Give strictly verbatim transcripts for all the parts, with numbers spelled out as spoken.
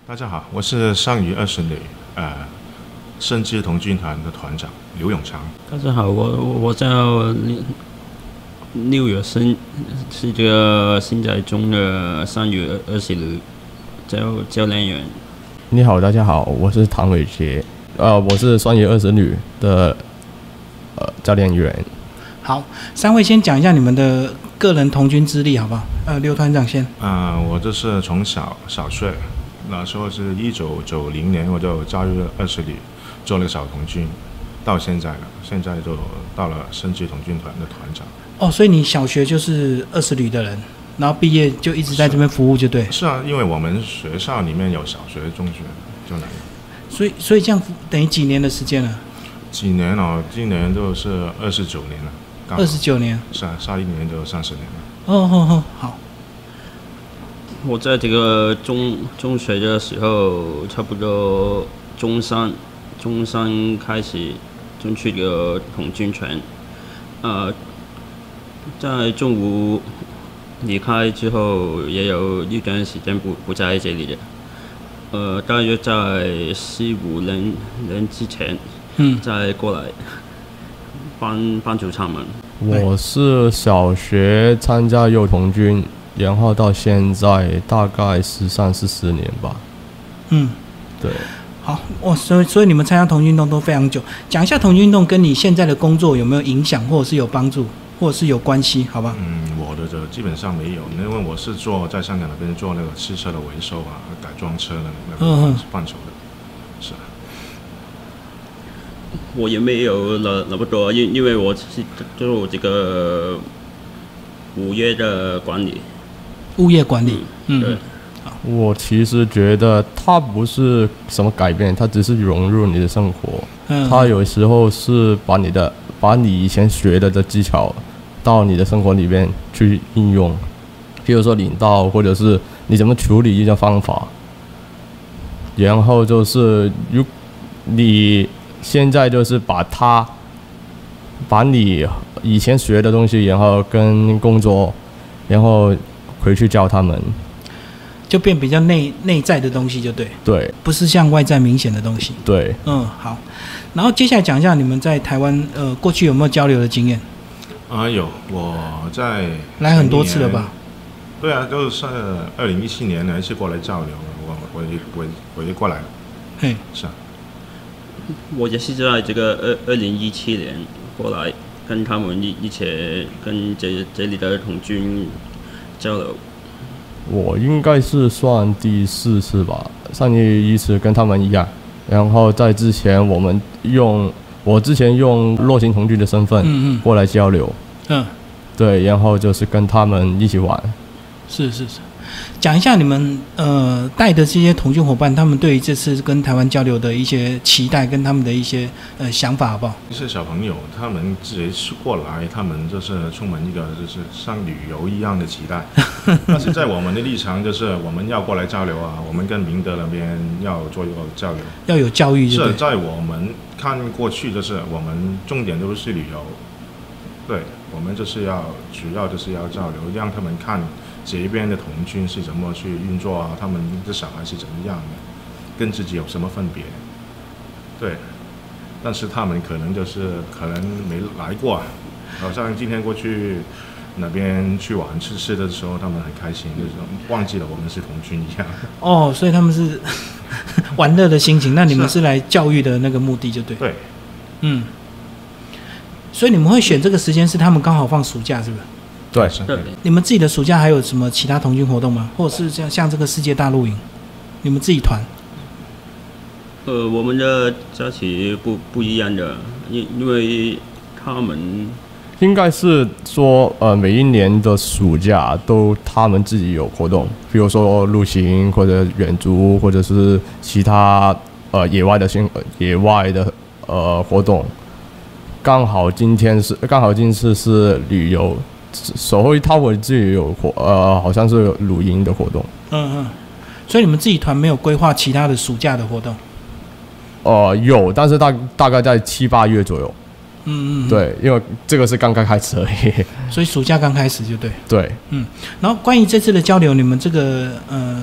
大家好，我是上虞二十旅呃生之童军团的团长刘永昌。 大家好，我我叫六月生，是这个现在中的上虞二十旅教教练员。 你好，大家好，我是唐伟杰，呃，我是上虞二十旅的呃教练员。 好，三位先讲一下你们的个人童军资历，好不好？呃，刘团长先。 啊、呃，我就是从小小学，那时候是一九九零年，我就加入了二十旅，做了个小童军，到现在了，现在就到了生之童军团的团长。 哦，所以你小学就是二十旅的人，然后毕业就一直在这边服务，就对。 是啊，因为我们学校里面有小学、中学，就那样。 所以，所以这样等于几年的时间了？ 几年哦，今年就是二十九年了。 二十九年。 是啊，下一年就三十年了。 哦哦哦，好。 我在这个中中学的时候，差不多中三，中三开始就去这个童军团，呃，在中午离开之后，也有一段时间不不在这里的，呃，大约在四五年年之前， 嗯， 再过来帮帮助他们。 我是小学参加幼童军，然后到现在大概十三四十年吧。 嗯， 对。 好，哦，所以所以你们参加童军运动都非常久，讲一下童军运动跟你现在的工作有没有影响，或者是有帮助，或者是有关系，好吧？ 嗯，我的这基本上没有，因为我是做在香港那边做那个汽车的维修啊、改装车的那个范畴的，是。 我也没有那那么多，因因为我是做这个物业的管理。 物业管理， 嗯，对。 我其实觉得它不是什么改变，它只是融入你的生活。嗯，它有时候是把你的把你以前学的的技巧到你的生活里面去应用，比如说领导，或者是你怎么处理一种方法。然后就是如你现在就是把它把你以前学的东西，然后跟工作，然后回去教他们。 就变比较内内在的东西，就对， 对， 不是像外在明显的东西。 对， 嗯，好。然后接下来讲一下你们在台湾，呃，过去有没有交流的经验？ 啊，有，我在来很多次了吧？ 对啊，就是二零一七年呢一次过来交流，我我我我也过来了。 嘿， 是啊。 我也是在这个二二零一七年过来，跟他们一一起跟这这里的童军交流。 我应该是算第四次吧，上一次跟他们一样，然后在之前我们用我之前用弱行童军的身份过来交流， 嗯， 对，然后就是跟他们一起玩。 是是是，讲一下你们呃带的这些童军伙伴，他们对于这次跟台湾交流的一些期待跟他们的一些呃想法，好不好？ 一些小朋友他们自己过来，他们就是充满一个就是像旅游一样的期待。但是在我们的立场，就是我们要过来交流啊，我们跟明德那边要做一个交流， 要有教育。 是在我们看过去，就是我们重点都是旅游，对，我们就是要主要就是要交流，让他们看这边的童军是怎么去运作啊，他们的小孩是怎么样的，跟自己有什么分别？对，但是他们可能就是可能没来过，好像今天过去那边去玩吃吃的时候，他们很开心，就是忘记了我们是童军一样。 哦，所以他们是玩乐的心情，那你们是来教育的那个目的，就对。 对， 嗯。所以你们会选这个时间是他们刚好放暑假，是不是？ 对， 对。 你们自己的暑假还有什么其他童军活动吗？或者是像像这个世界大露营，你们自己团？ 呃，我们的假期不不一样的，因因为他们应该是说，呃，每一年的暑假都他们自己有活动，比如说露营或者远足，或者是其他呃野外的新野外的呃活动。刚好今天是刚好今次是旅游。所以他们自己有活呃，好像是有露营的活动。 嗯嗯，所以你们自己团没有规划其他的暑假的活动？ 呃，有，但是大大概在七八月左右。 嗯嗯， 对，因为这个是刚刚开始而已。 所以暑假刚开始就对。 对， 嗯，然后关于这次的交流，你们这个呃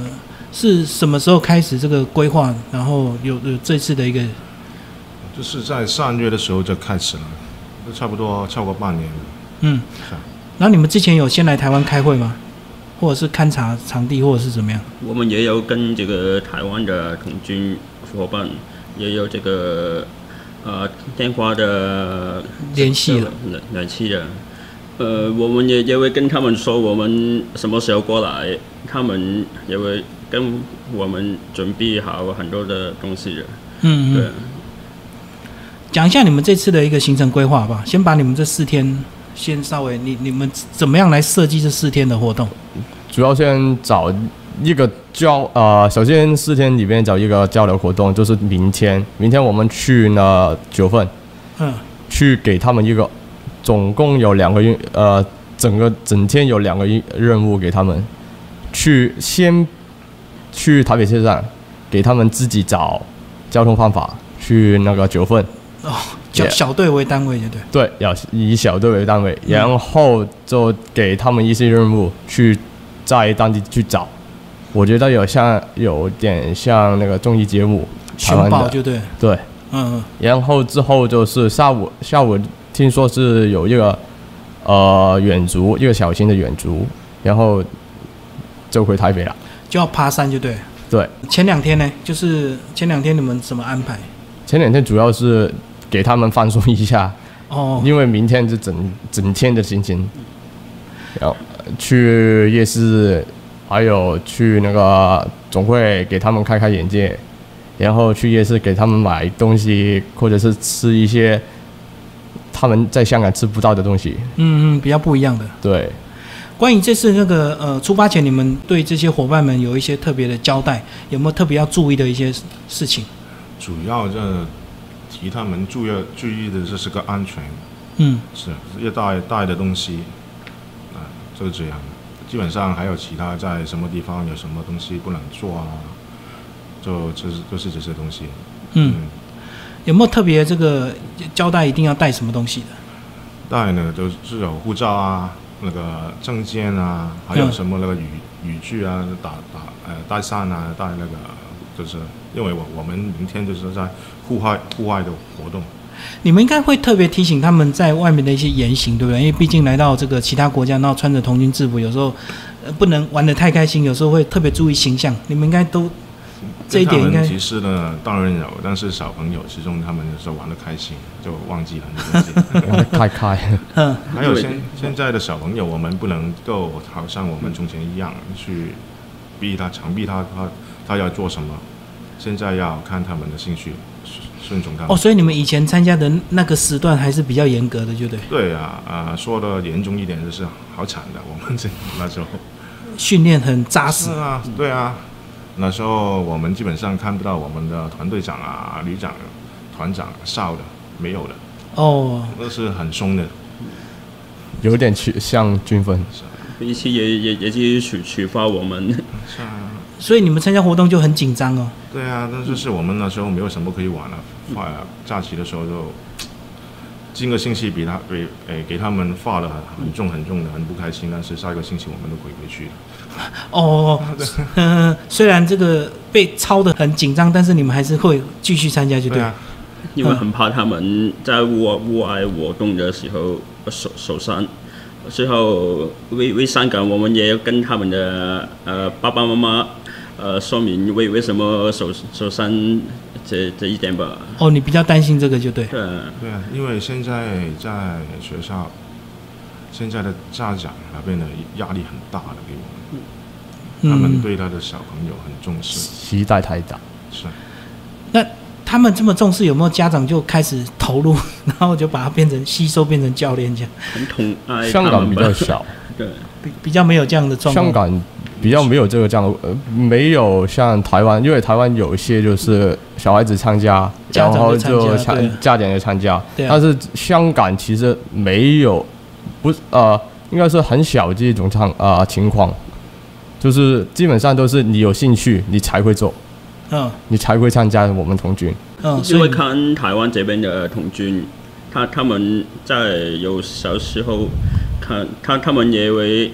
是什么时候开始这个规划？然后有有这次的一个， 就是在上月的时候就开始了，就差不多超过半年了。 嗯，然后你们之前有先来台湾开会吗？或者是勘察场地，或者是怎么样？ 我们也有跟这个台湾的统军伙伴也有这个呃电话的联系了， 联系的。呃，我们也也会跟他们说我们什么时候过来，他们也会跟我们准备好很多的东西的。 嗯嗯。对。讲一下你们这次的一个行程规划吧，先把你们这四天先稍微你你们怎么样来设计这四天的活动？ 主要先找一个交呃，首先四天里面找一个交流活动，就是明天，明天我们去呢九份，嗯，去给他们一个。总共有两个呃，整个整天有两个任务给他们，去先去台北车站，给他们自己找交通方法去那个九份。 哦，小小队为单位，对对。 对，要以小队为单位，嗯、然后就给他们一些任务去在当地去找。我觉得有像有点像那个综艺节目， 寻宝就对。 对， 嗯。 然后之后就是下午下午。听说是有一个呃远足，一个小型的远足，然后就回台北了， 就要爬山，就对。 对。 前两天呢，就是前两天你们怎么安排？ 前两天主要是给他们放松一下，哦，因为明天是整整天的心情，然后去夜市，还有去那个总会给他们开开眼界，然后去夜市给他们买东西，或者是吃一些。他们在香港吃不到的东西， 嗯嗯，比较不一样的。对，关于这次那个呃出发前，你们对这些伙伴们有一些特别的交代，有没有特别要注意的一些事情？ 主要这提他们注意注意的就是个安全， 嗯， 是要带带的东西，啊，就是这样。基本上还有其他在什么地方有什么东西不能做啊，就就是就是这些东西， 嗯。嗯，有没有特别这个交代一定要带什么东西的？ 带呢，就是有护照啊，那个证件啊，还有什么那个雨雨具啊，打打呃带伞啊，带那个，就是因为我我们明天就是在户外户外的活动。 你们应该会特别提醒他们在外面的一些言行，对不对？因为毕竟来到这个其他国家，然后穿着童军制服，有时候呃不能玩得太开心，有时候会特别注意形象。你们应该都。这一点应该其实呢，当然有，但是小朋友始终他们有时候玩得开心，就忘记很多东西。 太开。 嗯。 还有现现在的小朋友，我们不能够好像我们从前一样去逼他、强逼他，他他要做什么。现在要看他们的兴趣，顺从他们。 哦，所以你们以前参加的那个时段还是比较严格的，就对。 对啊，啊、呃，说的严重一点就是好惨的，我们这那时候训练很扎实。 是啊，对啊。那时候我们基本上看不到我们的团队长啊、旅长、团长、少的，没有的。 哦， 那是很松的， 有点像军分。 一起也也也是处处罚我们。 是啊。 所以你们参加活动就很紧张哦。 对啊，但是我们那时候没有什么可以玩了，放假期的时候就今个星期比他给诶给他们发的很重很重的，很不开心，但是下一个星期我们都可以回去了。 哦，嗯，虽然这个被操得很紧张，但是你们还是会继续参加，就对。 对啊， 因为很怕他们在户外户外活动的时候受受伤。之后为为香港，我们也要跟他们的呃爸爸妈妈呃说明为为什么受受伤这这一点吧。 哦，你比较担心这个就对。 对。 对啊，因为现在在学校，现在的家长那边的压力很大的给我们。他们对他的小朋友很重视， 期待太大。 是。 那他们这么重视，有没有家长就开始投入，然后就把它变成吸收，变成教练这样？ 很宠爱。 香港比较小， 对， 比比较没有这样的状况。 香港比较没有这个这样的，呃，没有像台湾，因为台湾有一些就是小孩子参加，然后就参家长也参加，但是香港其实没有，不呃，应该是很小这种情啊情况。就是基本上都是你有兴趣，你才会做，嗯，你才会参加我们童军。 嗯，因为看台湾这边的童军，他他们在有小时候看他他们也会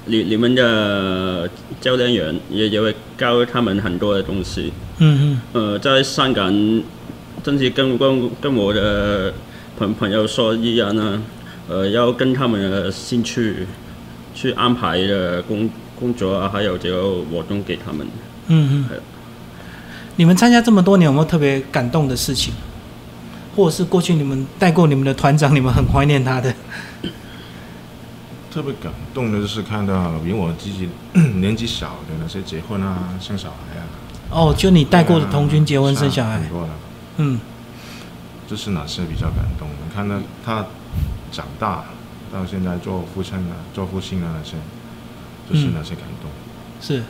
你你们的教练员也也会教他们很多的东西。 嗯嗯。呃，在香港，真是跟跟跟我的朋朋友说一样呢，呃，要跟他们的兴趣去安排的工工作啊，还有这个活动给他们。 嗯嗯。你们参加这么多年，有没有特别感动的事情，或者是过去你们带过你们的团长，你们很怀念他的？ 特别感动的就是看到比我自己年纪小的那些结婚啊、生小孩啊。 哦，就你带过的童军结婚生小孩。 很多了。 嗯。 这是哪些比较感动？你看到他长大到现在做父亲啊、做父亲啊那些，就是哪些感动？ 嗯、是。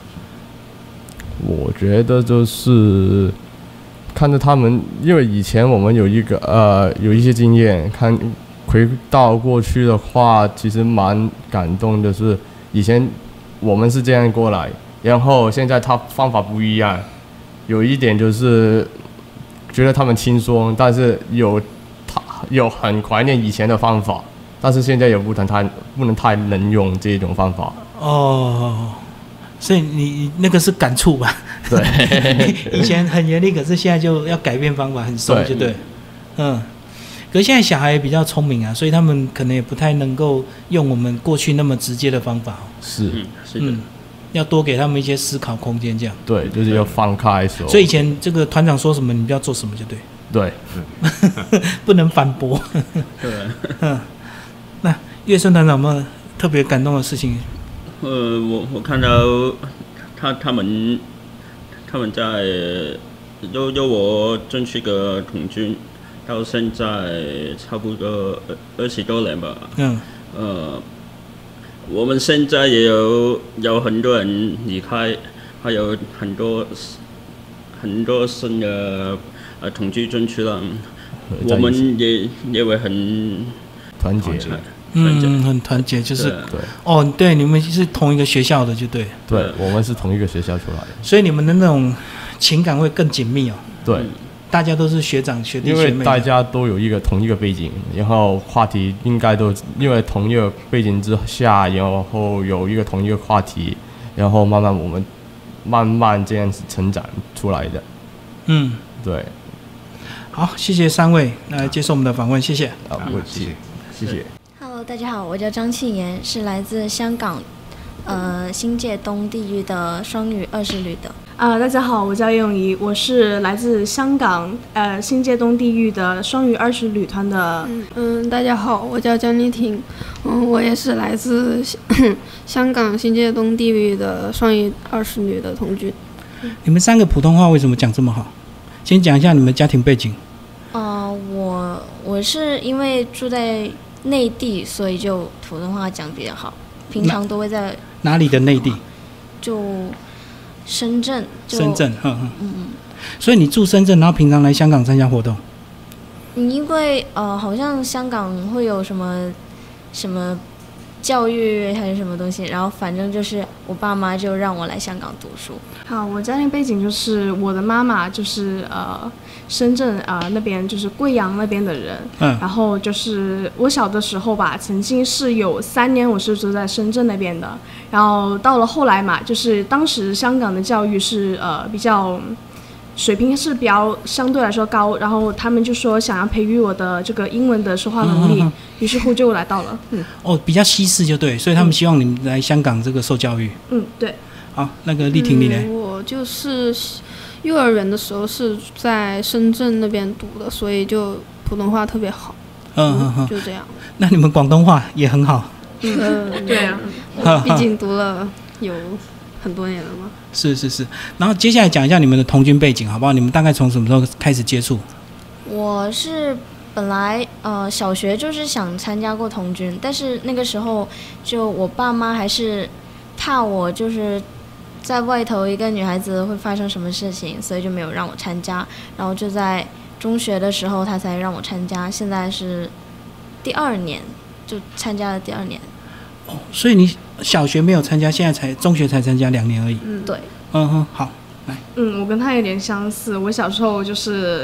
我觉得就是看着他们，因为以前我们有一个呃有一些经验，看回到过去的话，其实蛮感动的是，以前我们是这样过来，然后现在他方法不一样，有一点就是觉得他们轻松，但是有他有很怀念以前的方法，但是现在也不能太不能太能用这种方法。 哦。所以你那个是感触吧？ 对， 以前很严厉，可是现在就要改变方法，很松，就对。嗯，可是现在小孩也比较聪明啊，所以他们可能也不太能够用我们过去那么直接的方法。 是， 嗯，是的。 嗯，要多给他们一些思考空间，这样。 对，就是要放开手。 所以以前这个团长说什么，你就要做什么，就对。 对， 不能反驳。 对。 嗯，那岳顺团长有没有特别感动的事情？ 呃，我我看到他他们他们在由由我进去个童军，到现在差不多二十多年吧。 嗯。 呃，我们现在也有有很多人离开，还有很多很多新的呃童军进去了，我们也也会很团结。 嗯，很团结，就是对哦，对，你们是同一个学校的，就对。 对，我们是同一个学校出来的， 所以你们的那种情感会更紧密哦。 对， 大家都是学长学弟学妹， 因为大家都有一个同一个背景，然后话题应该都因为同一个背景之下，然后有一个同一个话题，然后慢慢我们慢慢这样子成长出来的。 嗯， 对。 好，谢谢三位来接受我们的访问，谢谢。 啊，不客气，谢谢。 大家好，我叫张庆妍，是来自香港，呃，新界东地域的双语二十旅的。 啊、呃，大家好，我叫叶咏仪，我是来自香港，呃，新界东地域的双语二十旅团的。 嗯嗯，大家好，我叫江丽婷，嗯，我也是来自香港新界东地域的双语二十旅的童军。 你们三个普通话为什么讲这么好？先讲一下你们家庭背景。 呃，我我是因为住在内地，所以就普通话讲比较好。平常都会在哪里的内地？ 就深圳。就深圳，嗯嗯嗯。 所以你住深圳，然后平常来香港参加活动？ 因为呃，好像香港会有什么什么教育还是什么东西，然后反正就是我爸妈就让我来香港读书。 好，我家庭背景就是我的妈妈就是呃深圳啊、呃、那边就是贵阳那边的人， 嗯， 然后就是我小的时候吧，曾经是有三年我是住在深圳那边的，然后到了后来嘛，就是当时香港的教育是呃比较水平是比较相对来说高，然后他们就说想要培育我的这个英文的说话能力，嗯嗯嗯，于是乎就来到了。嗯， 哦，比较西式就对，所以他们希望你们来香港这个受教育。 嗯，对。 好，那个丽婷你呢？ 嗯，我就是幼儿园的时候是在深圳那边读的，所以就普通话特别好。 嗯嗯嗯， 就这样。 那你们广东话也很好。 嗯， 对啊， 毕竟读了有很多年了嘛。 是是是，然后接下来讲一下你们的童军背景好不好？你们大概从什么时候开始接触？ 我是本来呃小学就是想参加过童军，但是那个时候就我爸妈还是怕我就是在外头一个女孩子会发生什么事情，所以就没有让我参加。然后就在中学的时候他才让我参加，现在是第二年就参加了第二年。 哦，所以你小学没有参加，现在才中学才参加两年而已。 嗯，对。 嗯哼，好，来。 嗯，我跟他有点相似。我小时候就是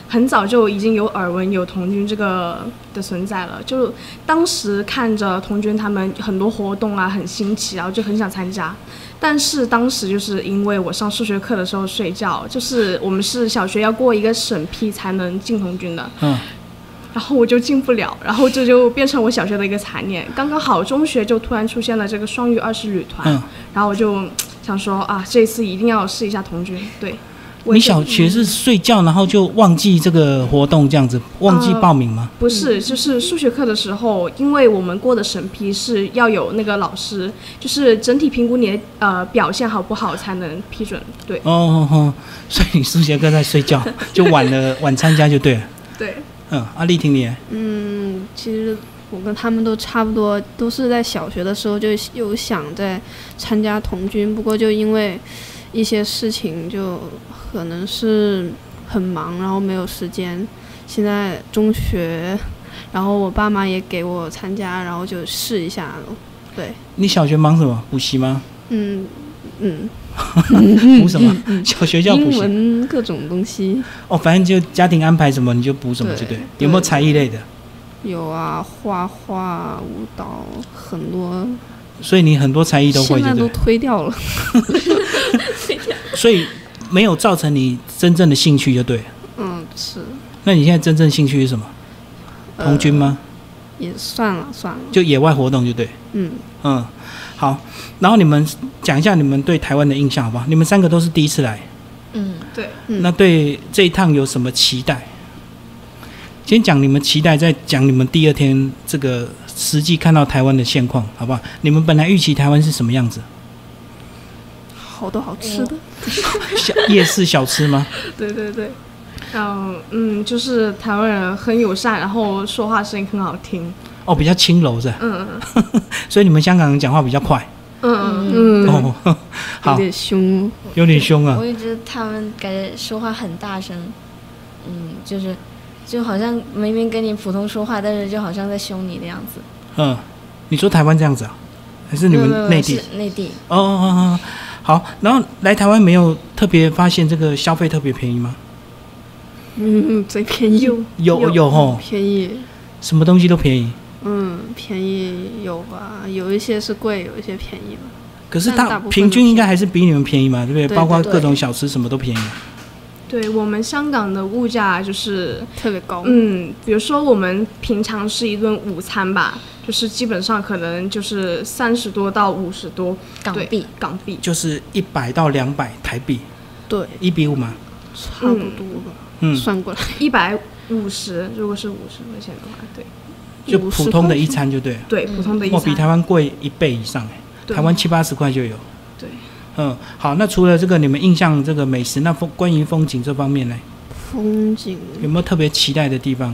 很早就已经有耳闻有童军这个的存在了，就当时看着童军他们很多活动啊很新奇，然后就很想参加。但是当时就是因为我上数学课的时候睡觉，就是我们是小学要过一个审批才能进童军的， 嗯， 然后我就进不了，然后这就变成我小学的一个残念。刚刚好中学就突然出现了这个双语二十旅团， 嗯， 然后我就想说啊，这次一定要试一下童军。对， 你小学是睡觉，然后就忘记这个活动这样子，忘记报名吗？ 呃、不是，就是数学课的时候，因为我们过的审批是要有那个老师，就是整体评估你的呃表现好不好才能批准。对。 哦哦哦，所以你数学课在睡觉，就晚了晚参加就对了。 对。 嗯，阿丽婷你？ 嗯，其实我跟他们都差不多，都是在小学的时候就有想在参加童军，不过就因为一些事情就可能是很忙，然后没有时间。现在中学，然后我爸妈也给我参加，然后就试一下了。对。 你小学忙什么？补习吗？ 嗯嗯。 补什么？嗯、小学叫补习。 英文各种东西。 哦，反正就家庭安排什么你就补什么就对。有没有才艺类的？ 有啊，画画、舞蹈，很多。 所以你很多才艺都会就对， 现在都推掉了。 所以没有造成你真正的兴趣就对了。 嗯，是。 那你现在真正兴趣是什么？童军吗？ 呃、也算了算了。 就野外活动就对。 嗯嗯，好。然后你们讲一下你们对台湾的印象好不好？你们三个都是第一次来。 嗯，对。 那对这一趟有什么期待？先讲你们期待，再讲你们第二天这个实际看到台湾的现况，好不好？你们本来预期台湾是什么样子？ 好多好吃的， 小夜市小吃吗？ 对对对，然后嗯，就是台湾人很友善，然后说话声音很好听。 哦，比较轻柔是吧？ 嗯嗯。 所以你们香港人讲话比较快。 嗯嗯。 哦，好。 有点凶。 有点凶啊。 我也觉得他们感觉说话很大声，嗯，就是。就好像明明跟你普通说话，但是就好像在凶你的样子。 嗯，你说台湾这样子啊？还是你们内地？ 是内地。 哦哦哦，好。然后来台湾没有特别发现这个消费特别便宜吗？ 嗯，最便宜。 有有吼。 便宜。 什么东西都便宜。 嗯，便宜有吧？有一些是贵，有一些便宜吧。 可是它平均应该还是比你们便宜嘛，对不对？ 对对对， 包括各种小吃什么都便宜。 对，我们香港的物价就是特别高。 嗯，比如说我们平常是一顿午餐吧，就是基本上可能就是三十多到五十多港币， 港币就是一百到两百台币。 对， 一比五嘛， 差不多吧。嗯，算过来一百五十，如果是五十块钱的话，对， 就普通的一餐就对了。 对，普通的一餐。 哇，比台湾贵一倍以上哎，台湾七八十块就有。 对。 嗯，好，那除了这个你们印象这个美食，那风关于风景这方面呢？ 风景有没有特别期待的地方？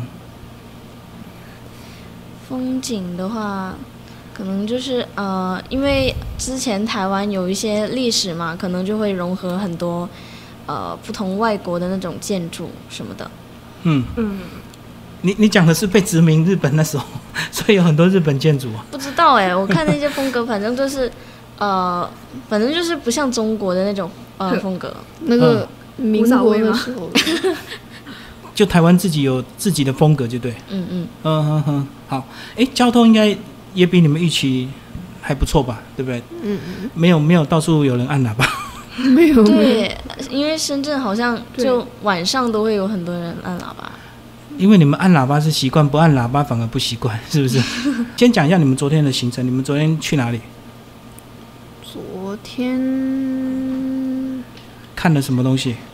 风景的话，可能就是呃，因为之前台湾有一些历史嘛，可能就会融合很多呃不同外国的那种建筑什么的。 嗯嗯， 你你讲的是被殖民日本那时候，所以有很多日本建筑啊。 不知道哎、欸，我看那些风格，反正就是。呃，反正就是不像中国的那种呃风格。 那个民国的时候， 就台湾自己有自己的风格，就对。 嗯嗯嗯嗯嗯，好。哎，交通应该也比你们预期还不错吧？对不对？ 嗯嗯。 没有没有到处有人按喇叭。 没有。 对，因为深圳好像就晚上都会有很多人按喇叭。 因为你们按喇叭是习惯，不按喇叭反而不习惯，是不是？先讲一下你们昨天的行程。你们昨天去哪里？ 昨天看了什么东西？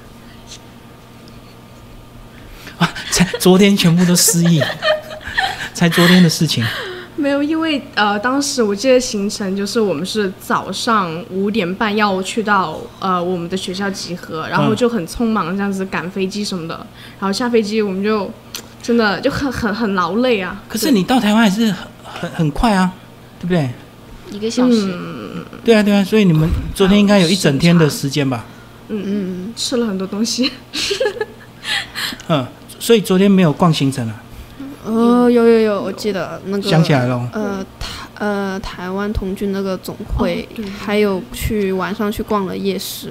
啊，才昨天全部都失忆，才昨天的事情。 没有，因为呃，当时我记得行程就是我们是早上五点半要去到呃我们的学校集合，然后就很匆忙这样子赶飞机什么的，然后下飞机我们就真的就很很很劳累啊。 可是你到台湾还是很很很快啊，对不对？ 一个小时。 嗯， 对啊对啊，所以你们昨天应该有一整天的时间吧？ 嗯嗯，吃了很多东西。 嗯，所以昨天没有逛行程啊？ 呃，有有有，我记得那个想起来了。 呃，台呃台湾童军那个总会，还有去晚上去逛了夜市。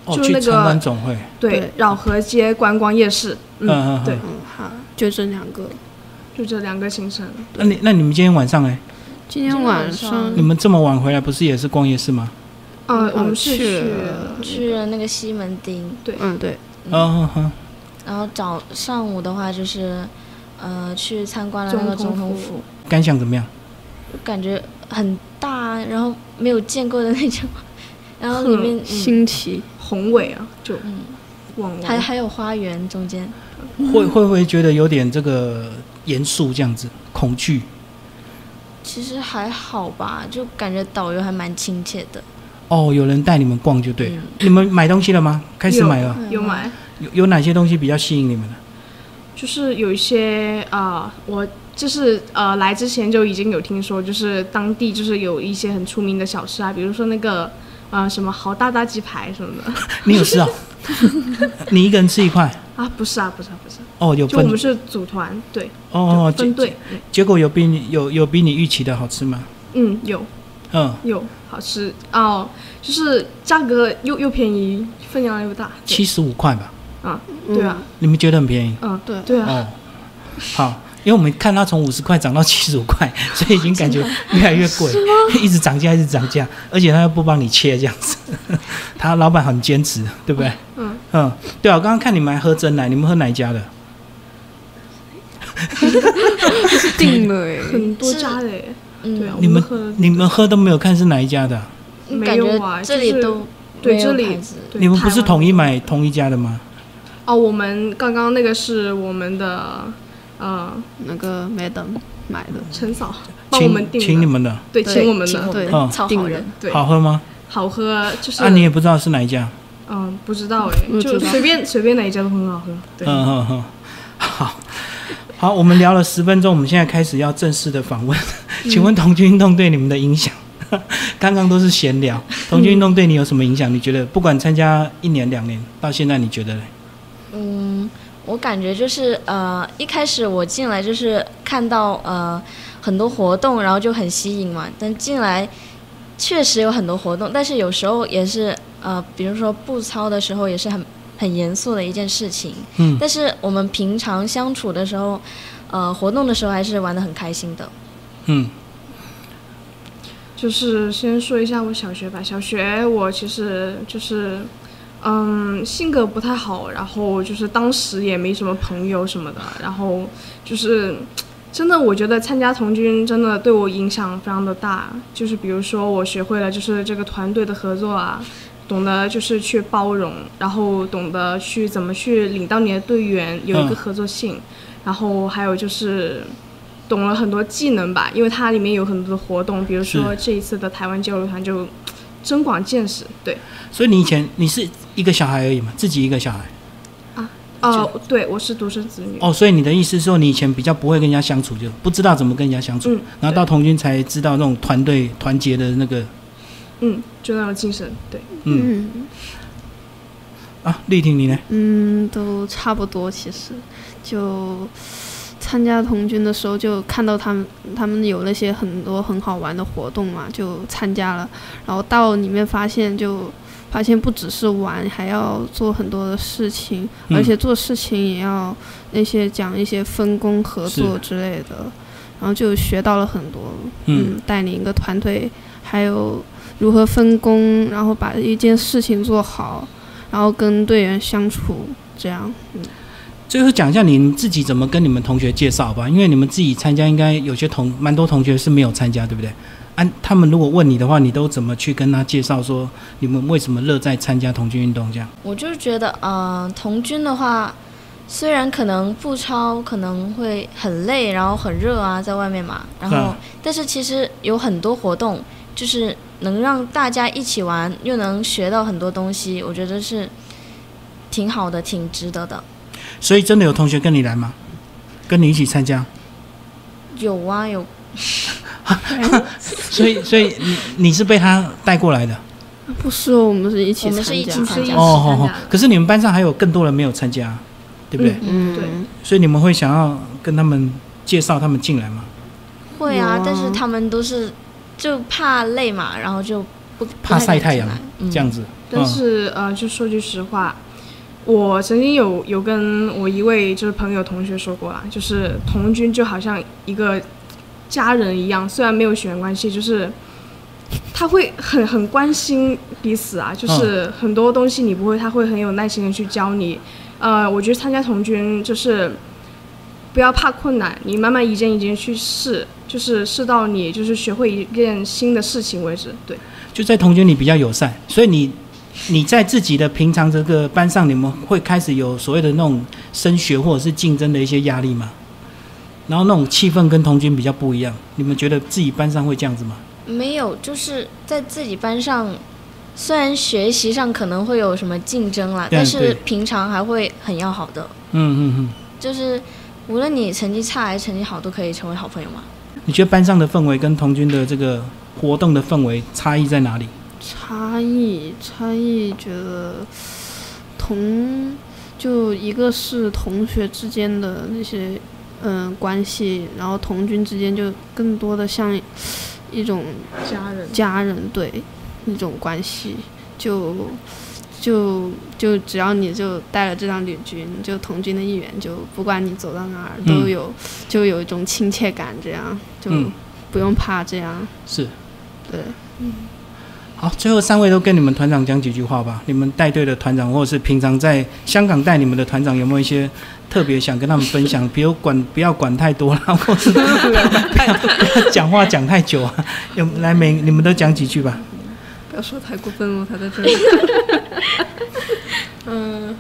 哦， 就那去参观个总会。 对对饶河街观光夜市，嗯， 嗯嗯， 对， 嗯，好，就这两个。 就这两个行程。 那你那你们今天晚上呢？ 今天晚上你们这么晚回来，不是也是逛夜市吗？ 嗯，我们是去去了去了那个西门町， 对， 嗯，对， 嗯哼， 然后早上午的话就是，呃，去参观了那个总统府， 感想怎么样？ 感觉很大，然后没有见过的那种，然后里面、嗯、 新奇宏伟啊，就嗯， 往还还有花园中间， 会会不会觉得有点这个严肃这样子，恐惧？ 其实还好吧，就感觉导游还蛮亲切的。 哦，有人带你们逛就对了。 嗯你们买东西了吗？开始买了。 有买， 有有哪些东西比较吸引你们呢？ 就是有一些啊、呃，我就是呃来之前就已经有听说，就是当地就是有一些很出名的小吃啊，比如说那个呃什么豪大大鸡排什么的。 你有吃啊？你一个人吃一块？ 啊，不是啊，不是啊，不是。 哦，有分。 就我们是组团，对。 哦， 分队。 结果有比你有有比你预期的好吃吗？ 嗯，有。 嗯， 有好吃哦，就是价格又又便宜，分量又大。 七十五块吧。 啊，对啊。 你们觉得很便宜？ 嗯， 对对啊。 哦，好。因为我们看它从五十块涨到七十五块，所以已经感觉越来越贵，一直涨价，一直涨价，而且他又不帮你切这样子，他老板很坚持，对不对？ 嗯嗯，对啊，我刚刚看你们还喝真奶，你们喝哪一家的？ 定了哎， 很多家的哎， 嗯， 对啊， 你们喝你们喝都没有看是哪一家的？ 没有啊， 这里都对这里， 你们不是统一买同一家的吗？ 哦，我们刚刚那个是我们的。呃， 那个 Madam 买的， 陈嫂帮我们订的， 请你们的， 对，请我们的， 对， 超好人， 对， 好喝吗？ 好喝，就是啊，你也不知道是哪一家？ 嗯，不知道哎，就随便随便哪一家都很好喝，对， 嗯嗯嗯，好，好，我们聊了十分钟，我们现在开始要正式的访问，请问童军运动对你们的影响？刚刚都是闲聊，童军运动对你有什么影响？你觉得不管参加一年两年到现在，你觉得呢？ 嗯。我感觉就是呃，一开始我进来就是看到呃很多活动，然后就很吸引嘛。但进来确实有很多活动，但是有时候也是呃，比如说步操的时候也是很很严肃的一件事情。 嗯。 但是我们平常相处的时候，呃，活动的时候还是玩得很开心的。 嗯。 就是先说一下我小学吧，小学我其实就是。嗯，性格不太好，然后就是当时也没什么朋友什么的，然后就是真的，我觉得参加童军真的对我影响非常的大。就是比如说，我学会了就是这个团队的合作啊，懂得就是去包容，然后懂得去怎么去领到你的队员，有一个合作性，嗯、然后还有就是懂了很多技能吧，因为它里面有很多的活动，比如说这一次的台湾交流团就增广见识，对。 所以你以前你是一个小孩而已嘛，自己一个小孩。 啊，哦，对，我是独生子女。 哦，所以你的意思是说，你以前比较不会跟人家相处，就不知道怎么跟人家相处， 嗯、 然后到童军才知道那种团队团结的那个， 嗯，就那种精神，对， 嗯。啊，丽婷你呢？ 嗯，都差不多，其实就。参加童军的时候就看到他们，他们有那些很多很好玩的活动嘛，就参加了。然后到里面发现，就发现不只是玩，还要做很多的事情， 嗯、 而且做事情也要那些讲一些分工合作之类的。然后就学到了很多，嗯，嗯带领一个团队，还有如何分工，然后把一件事情做好，然后跟队员相处，这样，嗯。 最后讲一下你自己怎么跟你们同学介绍吧，因为你们自己参加，应该有些同蛮多同学是没有参加，对不对？啊，他们如果问你的话，你都怎么去跟他介绍说你们为什么乐在参加童军运动这样？ 我就是觉得，呃，童军的话，虽然可能步操可能会很累，然后很热啊，在外面嘛，然后、嗯、但是其实有很多活动，就是能让大家一起玩，又能学到很多东西，我觉得是挺好的，挺值得的。 所以真的有同学跟你来吗？跟你一起参加？ 有啊，有。 所以，所以你你是被他带过来的？ 不是，我们是一起参加。 我们是一起参加。 哦哦哦。可是你们班上还有更多人没有参加，对不对？ 嗯，对。 所以你们会想要跟他们介绍他们进来吗？ 会啊，但是他们都是就怕累嘛，然后就不怕晒太阳、 嗯、 这样子。 但是、嗯、呃，就说句实话，我曾经有有跟我一位就是朋友同学说过啦，就是童军就好像一个家人一样，虽然没有血缘关系，就是他会很很关心彼此啊，就是很多东西你不会，他会很有耐心的去教你。呃，我觉得参加童军就是不要怕困难，你慢慢一件一件去试，就是试到你就是学会一件新的事情为止。对， 就在童军里比较友善，所以你。你在自己的平常这个班上，你们会开始有所谓的那种升学或者是竞争的一些压力吗？然后那种气氛跟童军比较不一样，你们觉得自己班上会这样子吗？ 没有，就是在自己班上，虽然学习上可能会有什么竞争啦，但是平常还会很要好的。 嗯嗯嗯。 就是无论你成绩差还是成绩好，都可以成为好朋友嘛。 你觉得班上的氛围跟童军的这个活动的氛围差异在哪里？ 差异差异觉得同就一个是同学之间的那些嗯、呃、关系，然后童军之间就更多的像一种家人家人对那种关系，就就就只要你就带了这张旅军，就童军的一员，就不管你走到哪儿都有、嗯、就有一种亲切感，这样就不用怕这样、嗯、 是对嗯。好，最后三位都跟你们团长讲几句话吧。你们带队的团长，或者是平常在香港带你们的团长，有没有一些特别想跟他们分享？比如管不要管太多啦，或者不要讲话讲太久啊。有来每你们都讲几句吧。 不要说太过分了，他在这里。 嗯，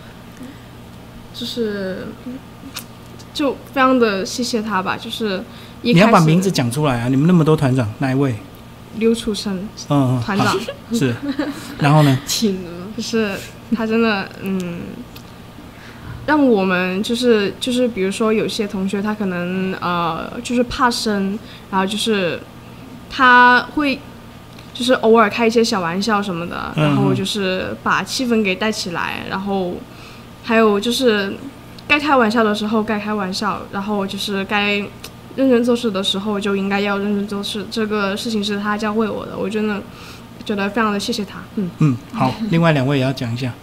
就是就非常的谢谢他吧。就是一开始你要把名字讲出来啊！你们那么多团长，哪一位？ 刘楚生， 嗯， 团长是，然后呢？ 挺就是他真的，嗯，让我们就是就是比如说有些同学他可能呃就是怕生，然后就是他会就是偶尔开一些小玩笑什么的，然后就是把气氛给带起来，然后还有就是该开玩笑的时候该开玩笑，然后就是该认真做事的时候就应该要认真做事，这个事情是他教会我的，我真的觉得非常的谢谢他。嗯嗯，好，另外两位也要讲一下。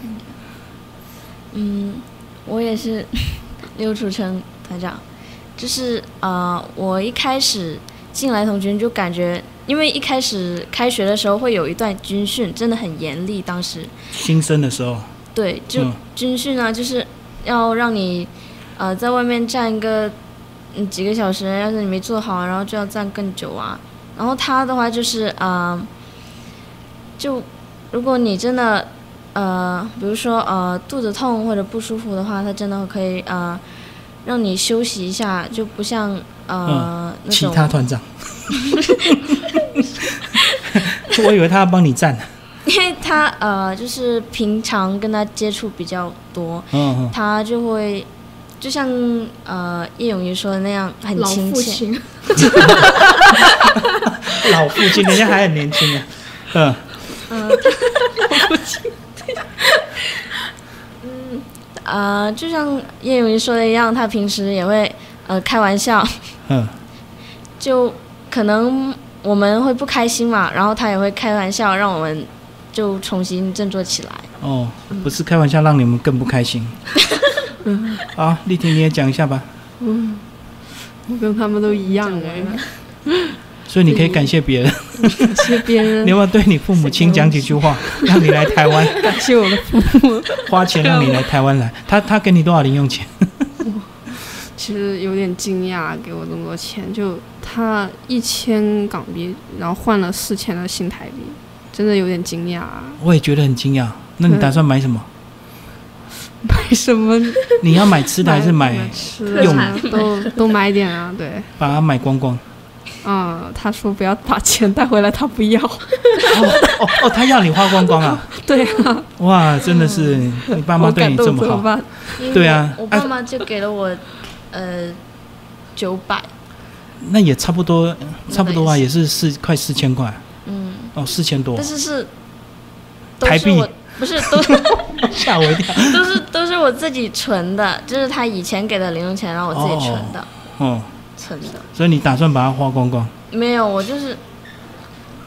嗯，我也是刘楚成团长，就是呃，我一开始进来童军就感觉，因为一开始开学的时候会有一段军训，真的很严厉，当时新生的时候。 对，就军训啊，就是要让你呃在外面站一个。嗯，几个小时，要是你没做好，然后就要站更久啊。然后他的话就是啊、呃，就如果你真的呃，比如说呃肚子痛或者不舒服的话，他真的可以呃让你休息一下，就不像呃、 嗯、其他团长。我以为他要帮你站。 因为他呃就是平常跟他接触比较多， 嗯嗯， 他就会。就像呃叶永仪说的那样，很亲切。 老父亲，人家还很年轻啊。嗯。 嗯。老父亲。嗯呃，就像叶永仪说的一样，他平时也会呃开玩笑。 嗯。 就可能我们会不开心嘛，然后他也会开玩笑，让我们就重新振作起来。 哦，不是开玩笑让你们更不开心。 嗯， 好，丽婷你也讲一下吧。 嗯，我跟他们都一样哎。 所以你可以感谢别人。 感谢别人。 你要不要对你父母亲讲几句话，让你来台湾？ 感谢我的父母， 花钱让你来台湾来。他他给你多少零用钱？ 其实有点惊讶，给我这么多钱，就他一千港币，然后换了四千的新台币，真的有点惊讶。 我也觉得很惊讶。那你打算买什么？ 买什么？ 你要买吃的还是买用的？都都买点啊，对。 把它买光光。 嗯，他说不要把钱带回来，他不要。哦哦哦，他要你花光光啊？ 对啊。 哇，真的是你爸妈对你这么好。对啊。 我爸妈就给了我呃九百。 那也差不多，差不多啊，也是四快四千块。 嗯。 哦，四千多。 但是是台币。 不是都吓我一跳， 都是都是我自己存的，就是他以前给的零用钱，让我自己存的， 哦， 存的。 所以你打算把它花光光？ 没有，我就是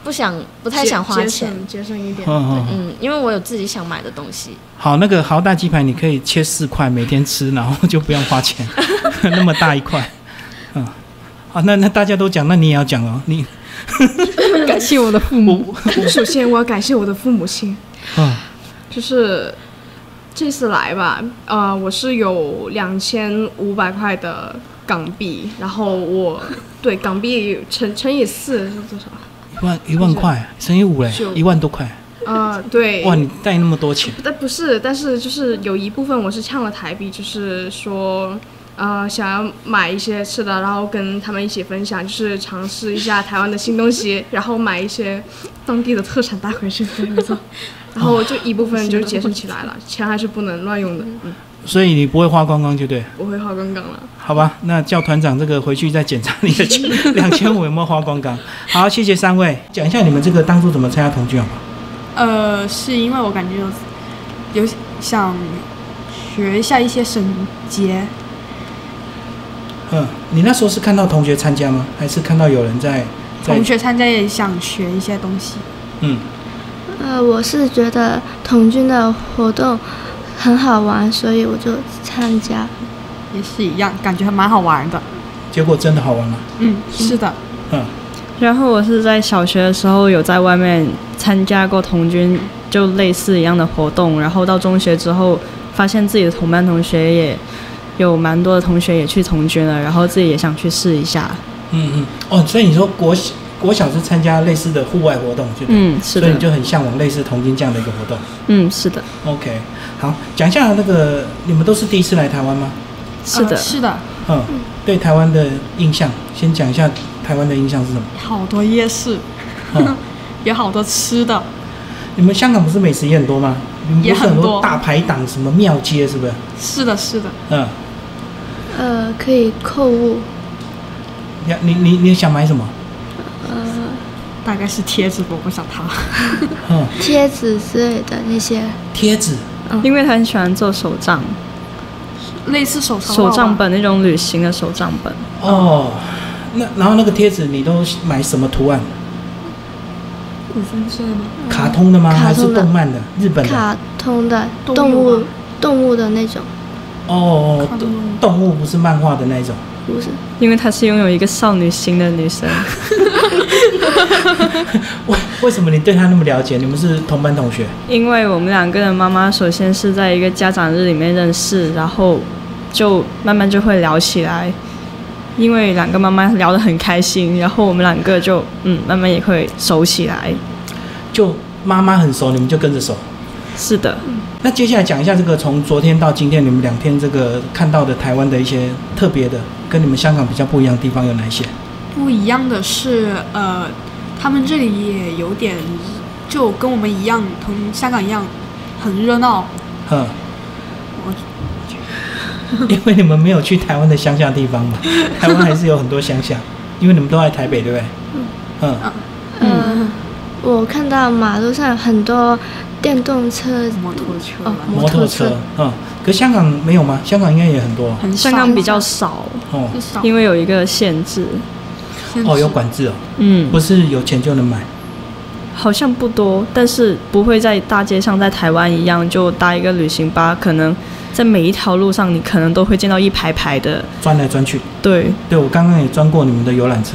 不想不太想花钱， 节省一点。 嗯嗯嗯，因为我有自己想买的东西。 好，那个豪大鸡排你可以切四块，每天吃，然后就不用花钱，那么大一块。嗯，好，那那大家都讲，那你也要讲哦，你。 感谢我的父母。 首先，我要感谢我的父母亲。 嗯， 就是这次来吧，呃，我是有两千五百块的港币，然后我对港币乘乘以四是多少？ 一万一万块乘以五嘞，一万多块。 呃，对。 哇，你带那么多钱？ 但不是，但是就是有一部分我是呛了台币，就是说。呃，想要买一些吃的，然后跟他们一起分享，就是尝试一下台湾的新东西，然后买一些当地的特产带回去，对，没错。然后就一部分就节省起来了，钱还是不能乱用的。嗯。 所以你不会花光光就对。 不会花光光了。 好吧，那叫团长这个回去再检查你的两千五有没有花光光。好，谢谢三位，讲一下你们这个当初怎么参加童军好不好？ 呃，是因为我感觉有有想学一下一些绳结。 嗯，你那时候是看到同学参加吗？还是看到有人在？在同学参加也想学一些东西。 嗯。 呃，我是觉得童军的活动很好玩，所以我就参加。 也是一样，感觉还蛮好玩的。 结果真的好玩吗？ 嗯，是的。 嗯。 然后我是在小学的时候有在外面参加过童军，就类似一样的活动。然后到中学之后，发现自己的同班同学也。有蛮多的同学也去童军了，然后自己也想去试一下。 嗯嗯，哦，所以你说国国小是参加类似的户外活动，对不对？ 嗯，是的。 所以你就很向往类似童军这样的一个活动。 嗯，是的。 OK， 好，讲一下那个，你们都是第一次来台湾吗？ 是的， 呃、是的。 嗯，对台湾的印象，先讲一下台湾的印象是什么？ 好多夜市，嗯、有好多吃的。 你们香港不是美食也很多吗？你们不是很多多大排档，什么庙街，是不是？ 是的，是的。 嗯。呃，可以购物。 呀，你你你想买什么？ 呃， 大概是贴纸，我不想它。 嗯，贴纸之类的那些。 贴纸。 嗯，因为他很喜欢做手账， 类似手账手账本那种旅行的手账本。 哦，那然后那个贴纸你都买什么图案？ 五分色吗？ 卡通的吗？ 卡通的还是动漫的？日本的？ 卡通的，动物动物的那种。 哦，动物不是漫画的那种， 不是， 因为她是拥有一个少女心的女生。 为为什么你对她那么了解？你们是同班同学？ 因为我们两个的妈妈首先是在一个家长日里面认识，然后就慢慢就会聊起来。因为两个妈妈聊得很开心，然后我们两个就嗯慢慢也会熟起来。 就妈妈很熟，你们就跟着熟。 是的。 嗯，那接下来讲一下这个从昨天到今天你们两天这个看到的台湾的一些特别的，跟你们香港比较不一样的地方有哪些？ 不一样的是，呃，他们这里也有点，就跟我们一样，同香港一样，很热闹。 嗯。因为你们没有去台湾的乡下地方嘛，台湾还是有很多乡下，因为你们都在台北，对不对？ 嗯。嗯。呃，我看到马路上很多电动车、 摩托车、 哦， 摩托车，嗯，可香港没有吗？香港应该也很多。 很香港比较少， 哦， 因为有一个限制。 哦，有管制哦。 嗯。 不是有钱就能买。 好像不多，但是不会在大街上，在台湾一样就搭一个旅行巴，可能在每一条路上你可能都会见到一排排的钻来钻去。 对， 对我刚刚也钻过你们的游览车。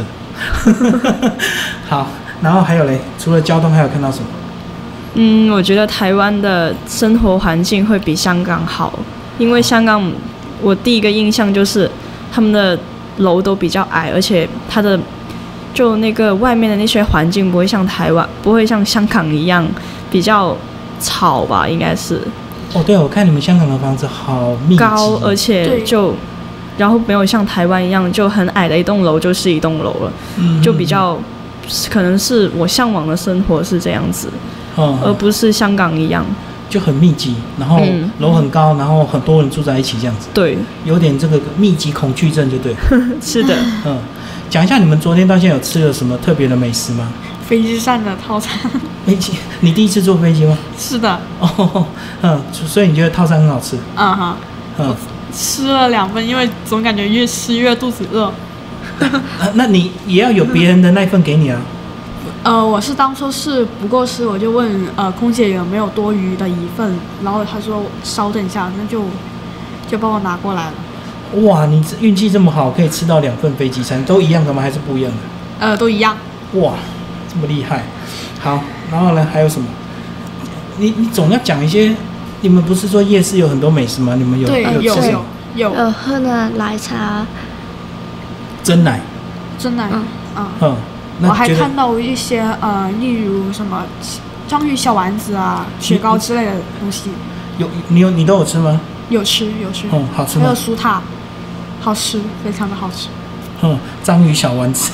好，然后还有嘞，除了交通还有看到什么？ 嗯，我觉得台湾的生活环境会比香港好，因为香港我第一个印象就是他们的楼都比较矮，而且它的就那个外面的那些环境不会像台湾，不会像香港一样比较吵吧，应该是。 哦，对，我看你们香港的房子好密集， 高，而且就然后没有像台湾一样就很矮的一栋楼就是一栋楼了，嗯，就比较可能是我向往的生活是这样子，嗯，而不是香港一样就很密集，然后楼很高，嗯，然后很多人住在一起这样子， 对， 有点这个密集恐惧症就对。 是的， 嗯，讲一下你们昨天到现在有吃了什么特别的美食吗？ 飞机上的套餐。 飞机？你第一次坐飞机吗？ 是的。 哦，嗯，所以你觉得套餐很好吃？ 嗯哈。嗯。吃了两份，因为总感觉越吃越肚子饿。 那你也要有别人的那份给你啊？ 呃，我是当初是不够吃，我就问呃空姐有没有多余的一份，然后她说稍等一下，那就就帮我拿过来了。 哇，你运气这么好，可以吃到两份飞机餐，都一样的吗？还是不一样的？ 呃，都一样。 哇，这么厉害！好，然后呢，还有什么？你你总要讲一些。你们不是说夜市有很多美食吗？你们有对有有有有呃喝了奶茶， 真奶， 真奶，嗯嗯。嗯我还看到一些呃，例如什么章鱼小丸子啊、雪糕之类的东西。 有你有你都有吃吗？ 有吃有吃。 嗯，好吃吗？ 还有酥塔，好吃，非常的好吃。 嗯，章鱼小丸子。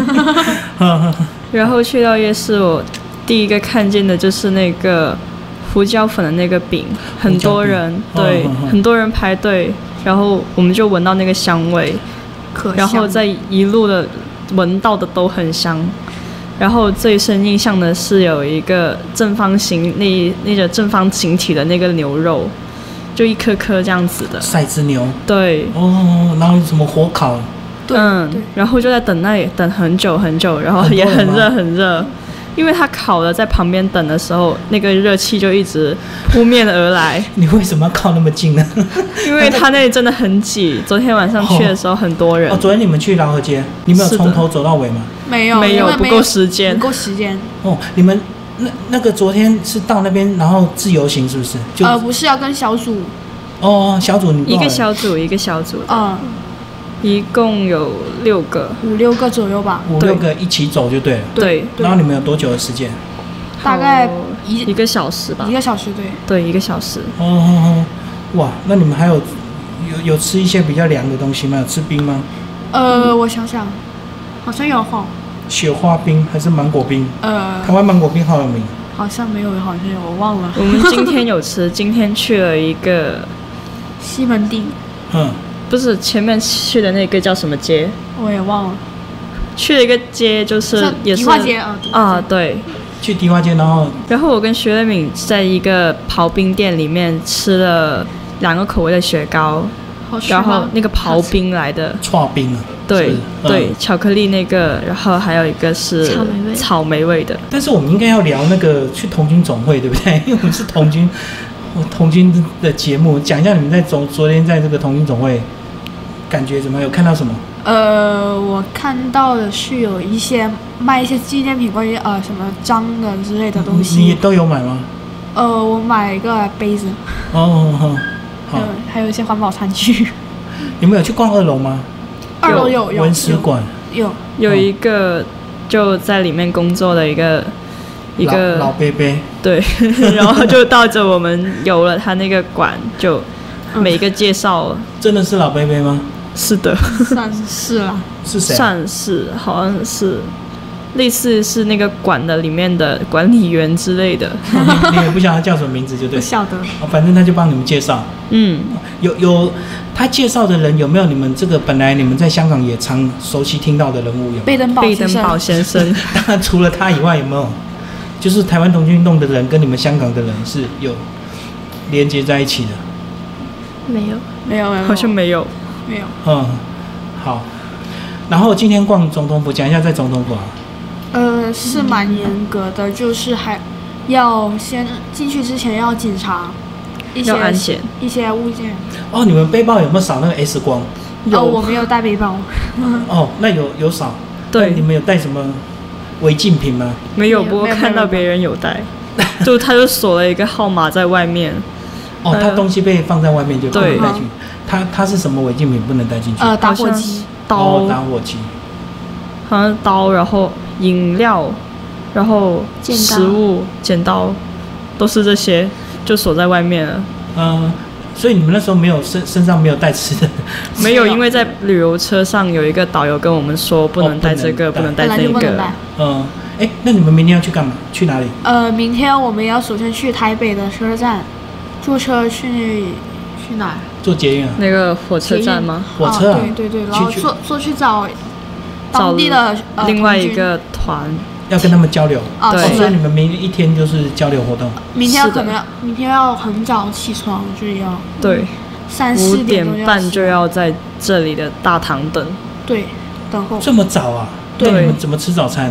然后去到夜市，我第一个看见的就是那个胡椒粉的那个饼，很多人对、嗯、很多人排队，然后我们就闻到那个香味，然后再一路的闻到的都很香。然后最深印象的是有一个正方形那那个正方形体的那个牛肉，就一颗颗这样子的骰子牛。 对哦，然后什么火烤。 对嗯，然后就在等那里等很久很久，然后也很热很热。因为它烤了，在旁边等的时候，那个热气就一直扑面而来。 你为什么要靠那么近呢？ 因为它那里真的很挤。昨天晚上去的时候很多人。 哦，昨天你们去劳合街，你们有从头走到尾吗？ 没有， 没有，不够时间， 不够时间。 哦，你们那那个昨天是到那边，然后自由行是不是？就呃，不是要跟小组。 哦，小组你一个小组一个小组的。 嗯。 一共有六个， 五六个左右吧。 五六个一起走就对了。 对。 然后你们有多久的时间？ 大概一一个小时吧。 一个小时，对。 对，一个小时。 哦哦哦，哇，那你们还有有有吃一些比较凉的东西吗？有吃冰吗？ 呃，我想想，好像有哈。 雪花冰还是芒果冰？ 呃， 台湾芒果冰好有名。 好像没有，好像有，我忘了。 我们今天有吃，今天去了一个西门町。 嗯。 不是前面去的那个叫什么街？ 我也忘了。 去了一个街，就是也是迪化街啊。 啊，对。 去迪化街，然后。 然后我跟薛乐敏在一个刨冰店里面吃了两个口味的雪糕，然后那个刨冰来的。 刨冰啊。 对对，巧克力那个，然后还有一个是草莓味草莓味的。 但是我们应该要聊那个去童军总会，对不对？因为我们是童军。童军的节目，讲一下你们在昨昨天在这个童军总会感觉怎么样？有看到什么？ 呃，我看到的是有一些卖一些纪念品，关于呃什么章的之类的东西。 你都有买吗？ 呃，我买一个杯子。 哦哦哦，好。 还有还有一些环保餐具。 你们有去逛二楼吗？ 二楼有有。 文史馆有有一个就在里面工作的一个。一个老伯伯， 对，然后就带着我们游了他那个馆，就每一个介绍、嗯。 真的是老伯伯吗？ 是的， 算是啦。 是谁、啊？ 算是，好像是类似是那个馆的里面的管理员之类的。 哦、你你也不晓得他叫什么名字就对。 不晓得、 哦。反正他就帮你们介绍。 嗯， 有有他介绍的人有没有你们这个本来你们在香港也常熟悉听到的人物有没有？ 贝登堡贝登堡先生。 当然除了他以外有没有？就是台湾童军运动的人跟你们香港的人是有连接在一起的。 没有， 没有，没有， 好像没有， 没有。 嗯，好。然后今天逛总统府，讲一下在总统府啊。 呃，是蛮严格的，就是还要先进去之前要检查一些安检一些物件。 哦，你们背包有没有扫那个 X 光？ 有，哦、我没有带背包。 哦，那有有扫。 对， 你们有带什么？违禁品吗？ 没有，不过看到别人有带，就他就锁了一个号码在外面。 哦，他东西被放在外面就不能带进去。 嗯、 他他是什么违禁品不能带进去？ 呃，打火机、 刀、 哦、打火机， 好像刀，然后饮料，然后食物、剪刀，都是这些，就锁在外面了。 嗯。所以你们那时候没有身身上没有带吃的？ 没有，因为在旅游车上有一个导游跟我们说不能带这个，哦、不能带这个。 嗯，哎，那你们明天要去干嘛？去哪里？ 呃，明天我们要首先去台北的车站，坐车去去哪儿？ 坐捷运啊？ 那个火车站吗？ 火车、啊哦、对对对，然后坐坐去找当地的找另外一个团。 要跟他们交流， 啊、 对、哦，所以你们明一天就是交流活动。 明天可能明天要很早起床，就要对， 三四点半就要在这里的大堂等。 对，等候。 这么早啊？ 对。 那你们怎么吃早餐？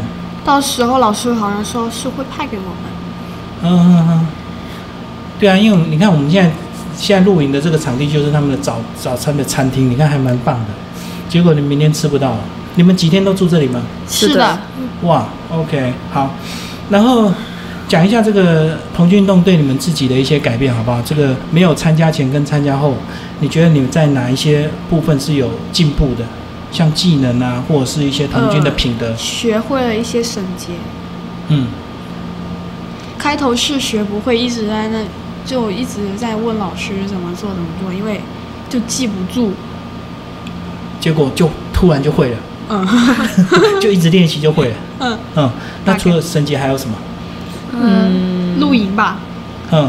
到时候老师好像说是会派给我们。 嗯嗯嗯，对啊，因为你看我们现在现在露营的这个场地就是他们的早早餐的餐厅，你看还蛮棒的。结果你明天吃不到，你们几天都住这里吗？ 是的。 哇 ，OK， 好，然后讲一下这个童军运动对你们自己的一些改变好不好？这个没有参加前跟参加后，你觉得你们在哪一些部分是有进步的？像技能啊，或者是一些童军的品德， 呃、学会了一些绳结。 嗯， 开头是学不会，一直在那就一直在问老师怎么做怎么做，因为就记不住。 结果就突然就会了。 嗯， 就一直练习就会了。 嗯嗯，那除了绳结还有什么？ 嗯，露营吧。 嗯，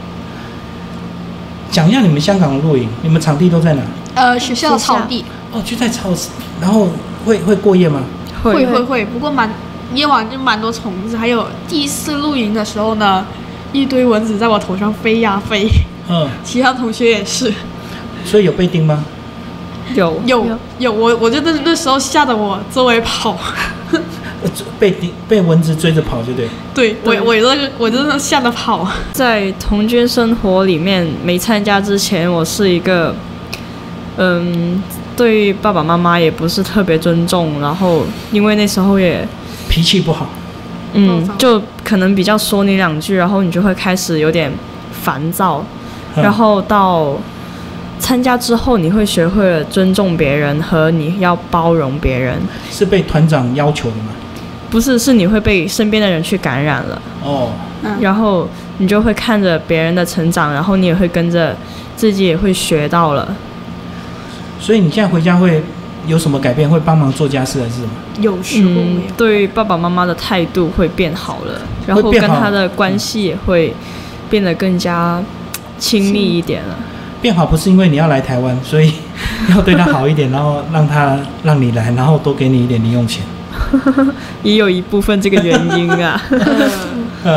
讲一下你们香港的露营，你们场地都在哪？ 呃，学校的草地。 哦，就在超市，然后会会过夜吗？ 会会会，不过蛮夜晚就蛮多虫子，还有第一次露营的时候呢，一堆蚊子在我头上飞呀飞。嗯，其他同学也是。 所以有被叮吗？ 有有有，我我就那那时候吓得我周围跑。 被叮被蚊子追着跑就对。 对，我我那个我真的吓得跑。 在童军生活里面，没参加之前，我是一个嗯。对爸爸妈妈也不是特别尊重，然后因为那时候也脾气不好， 嗯，就可能比较说你两句，然后你就会开始有点烦躁，嗯、然后到参加之后，你会学会了尊重别人和你要包容别人。 是被团长要求的吗？ 不是，是你会被身边的人去感染了。 哦， 嗯、然后你就会看着别人的成长，然后你也会跟着自己也会学到了。 所以你现在回家会有什么改变？会帮忙做家事还是什么？ 有时候、嗯、 对爸爸妈妈的态度会变好了，然后跟他的关系也会变得更加亲密一点了。 变好不是因为你要来台湾，所以要对他好一点，然后让他让你来，然后多给你一点零用钱。 也有一部分这个原因啊。 嗯。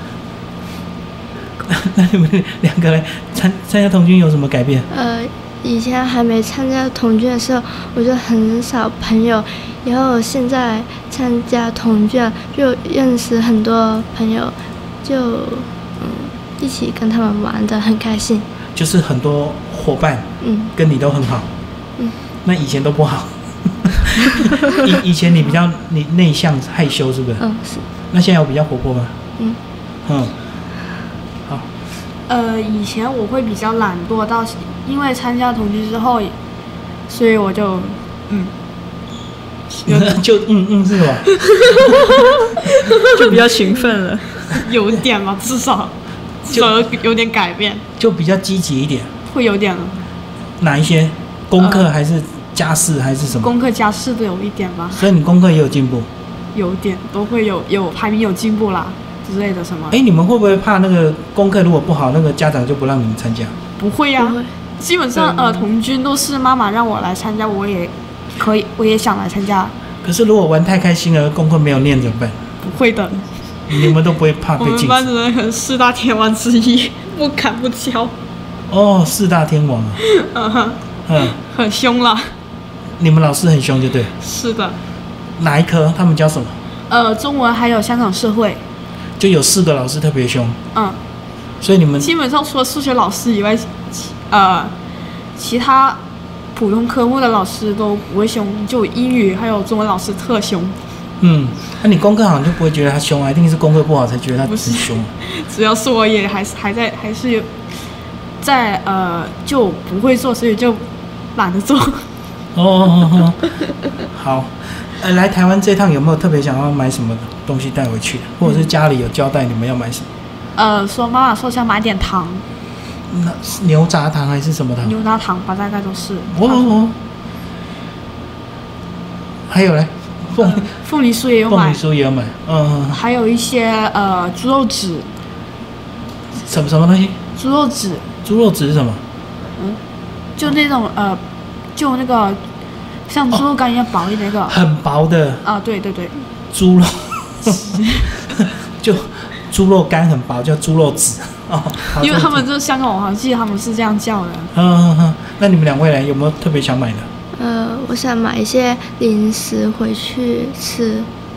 那你们两个来参参加童军有什么改变？ 呃。以前还没参加童军的时候，我就很少朋友。然后现在参加童军，就认识很多朋友，就嗯一起跟他们玩得很开心。 就是很多伙伴， 嗯， 跟你都很好。 嗯， 那以前都不好。以以前你比较你内向害羞，是不是？ 嗯，是。 那现在有比较活泼吗？ 嗯。 嗯。好。 呃，以前我会比较懒惰，到因为参加童军之后，所以我就嗯， 就嗯嗯是吧？ 就比较勤奋了， 有点吧，至少至少有点改变， 就比较积极一点， 会有点了。 哪一些功课还是家事还是什么？ 功课家事都有一点吧。 所以你功课也有进步？ 有点都会有有排名有进步啦。之类的什么？ 哎，你们会不会怕那个功课如果不好，那个家长就不让你们参加？ 不会呀、啊，基本上呃，童军都是妈妈让我来参加，我也可以，我也想来参加。 可是如果玩太开心了，功课没有念怎么办？ 不会的， 你们都不会怕被禁止？ 我们班主任可是四大天王之一，不砍不敲。 哦，四大天王啊！ 嗯嗯， 很凶啦。 你们老师很凶，就对。 是的。 哪一科？他们教什么？ 呃，中文还有香港社会。 就有四个老师特别凶， 嗯， 所以你们基本上除了数学老师以外，呃，其他普通科目的老师都不会凶，就英语还有中文老师特凶。 嗯，那、啊、你功课好像就不会觉得他凶啊，一定是功课不好才觉得他很凶。 主要是我也还是还在还是在呃就不会做，所以就懒得做。 哦哦哦，好。呃，来台湾这趟有没有特别想要买什么东西带回去，或者是家里有交代你们要买什么？ 呃，说妈妈说想买点糖， 那牛轧糖还是什么糖？ 牛轧糖吧，大概都是。 哦哦。还有嘞，凤、呃、 凤梨酥也有买， 凤梨酥也有买，嗯。 还有一些呃猪肉纸。 什么什么东西？ 猪肉纸。 猪肉纸是什么？ 嗯，就那种呃，就那个。像猪肉干一样薄的那个， 哦、很薄的啊，对对对， 猪肉，就猪肉干很薄，叫猪肉纸哦。 因为他们就是香港，我好像记得他们是这样叫的。 嗯嗯嗯，那你们两位呢，有没有特别想买的？ 呃，我想买一些零食回去吃。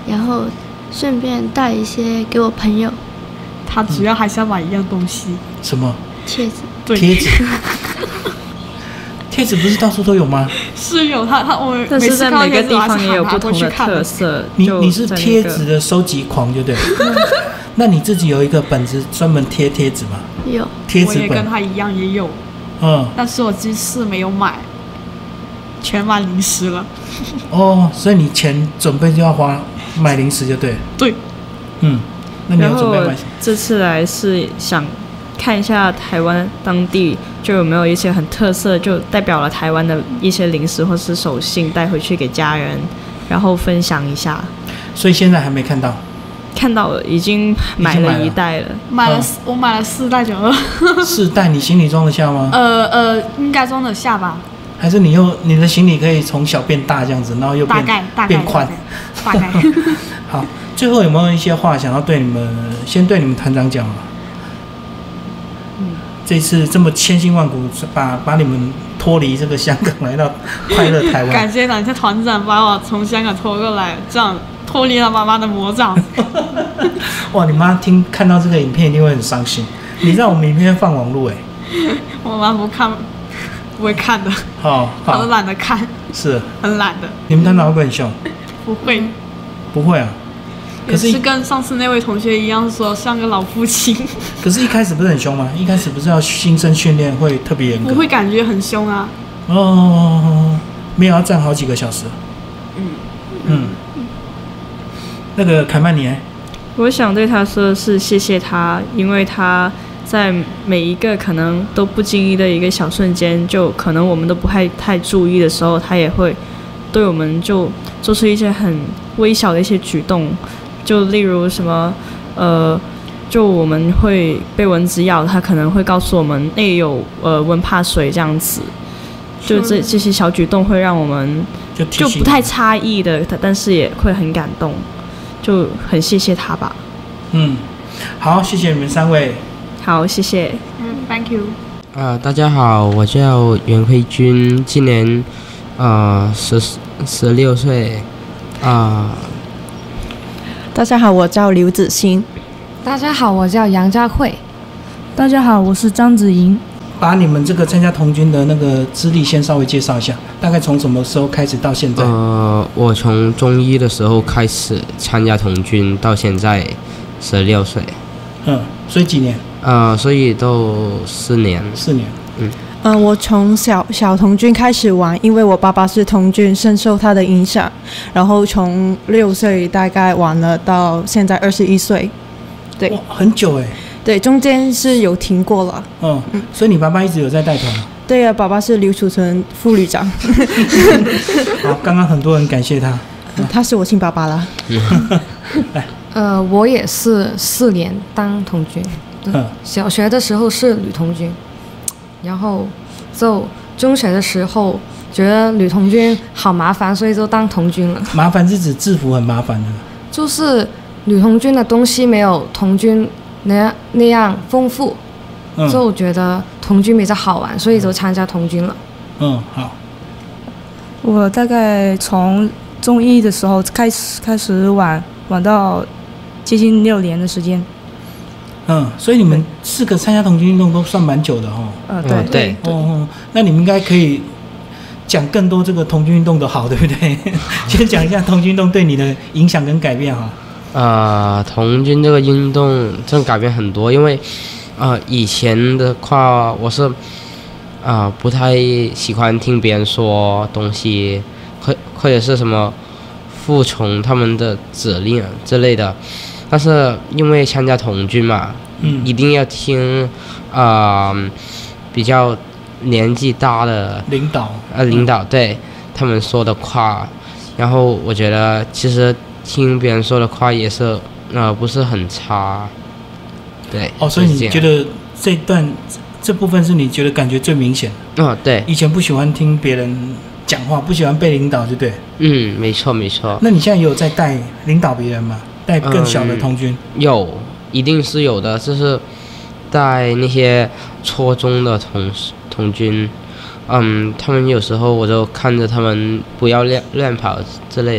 然后顺便带一些给我朋友。 他主要还是要买一样东西。 什么？ 贴纸。 对， 贴纸。贴纸不是到处都有吗？ 是有，他他我但是在每个地方也有不同的特色。 你你是贴纸的收集狂，就对。那你自己有一个本子专门贴贴纸吗？ 有。 贴纸本。 我也跟他一样也有。 嗯。但是我这次没有买，全买零食了。 哦，所以你钱准备就要花买零食就对。 对。 嗯。那你有准备买什么？ 这次来是想看一下台湾当地就有没有一些很特色，就代表了台湾的一些零食或是手信带回去给家人，然后分享一下。 所以现在还没看到？ 看到了，已经买了一袋了。 买了，我买了四袋酒了。 四袋，你行李装得下吗？ 呃呃，应该装得下吧。 还是你又你的行李可以从小变大这样子，然后又变大概大概变宽？ 大概。 好，最后有没有一些话想要对你们，先对你们团长讲啊？嗯，这次这么千辛万苦把把你们脱离这个香港来到快乐台湾， 感谢感谢团长把我从香港拖过来，这样脱离了妈妈的魔掌。 哇，你妈听看到这个影片一定会很伤心。你让我们影片放网络哎、 欸？我妈不看，不会看的。 好， 她都懒得看。 是。很懒的。 你们团长会不会很凶？ 不会。 不会啊。 可是，是跟上次那位同学一样，说像个老父亲。 可是，一开始不是很凶吗？一开始不是要新生训练会特别严格？ 我会感觉很凶啊。 哦，没有要站好几个小时。 嗯嗯。那个凯曼尼， 我想对他说的是谢谢他，因为他在每一个可能都不经意的一个小瞬间，就可能我们都不太太注意的时候，他也会对我们就做出一些很微小的一些举动。就例如什么，呃，就我们会被蚊子咬，他可能会告诉我们那有呃蚊怕水这样子，就这这些小举动会让我们就就不太诧异的，但是也会很感动，就很谢谢他吧。 嗯，好，谢谢你们三位。 好，谢谢。 嗯 ，Thank you。 啊、呃，大家好，我叫袁慧君，今年啊十十六岁，啊。 大家好，我叫刘子欣。 大家好，我叫杨佳慧。 大家好，我是张子莹。 把你们这个参加童军的那个资历先稍微介绍一下，大概从什么时候开始到现在？ 呃，我从中一的时候开始参加童军，到现在十六岁。 嗯，所以几年？ 呃，所以都四年。 四年。 嗯。 嗯、呃，我从小小童军开始玩，因为我爸爸是童军，深受他的影响。然后从六岁大概玩了到现在二十一岁，对， 哇，很久哎。 对，中间是有停过了。 嗯，嗯，所以你爸爸一直有在带团。 对啊，爸爸是刘楚成副旅长。 好，刚刚很多人感谢他。 嗯、他是我亲爸爸啦。 呃，我也是四年当童军，嗯，小学的时候是女童军。然后就中学的时候觉得女童军好麻烦，所以就当童军了。 麻烦是指制服很麻烦的， 就是女童军的东西没有童军那样那样丰富，嗯，就觉得童军比较好玩，所以就参加童军了。 嗯，好。 我大概从中一的时候开始开始玩，玩到接近六年的时间。 嗯，所以你们四个参加童军运动都算蛮久的哦。 呃，对对。 哦哦，那你们应该可以讲更多这个童军运动的好，对不对？先讲一下童军运动对你的影响跟改变哈。 呃，童军这个运动真改变很多，因为呃以前的话我是啊、呃、不太喜欢听别人说东西，或或者是什么服从他们的指令之类的。但是因为参加童军嘛，嗯，一定要听，啊、呃，比较年纪大的领导， 呃，领导对他们说的话，然后我觉得其实听别人说的话也是，呃，不是很差，对。 哦，所以你觉得这段这部分是你觉得感觉最明显？ 哦，对。 以前不喜欢听别人讲话，不喜欢被领导，对不对？ 嗯，没错没错。 那你现在也有在带领导别人吗？带更小的童军、 嗯、有，一定是有的，就是带那些初中的童童军，嗯，他们有时候我就看着他们不要乱乱跑之类的，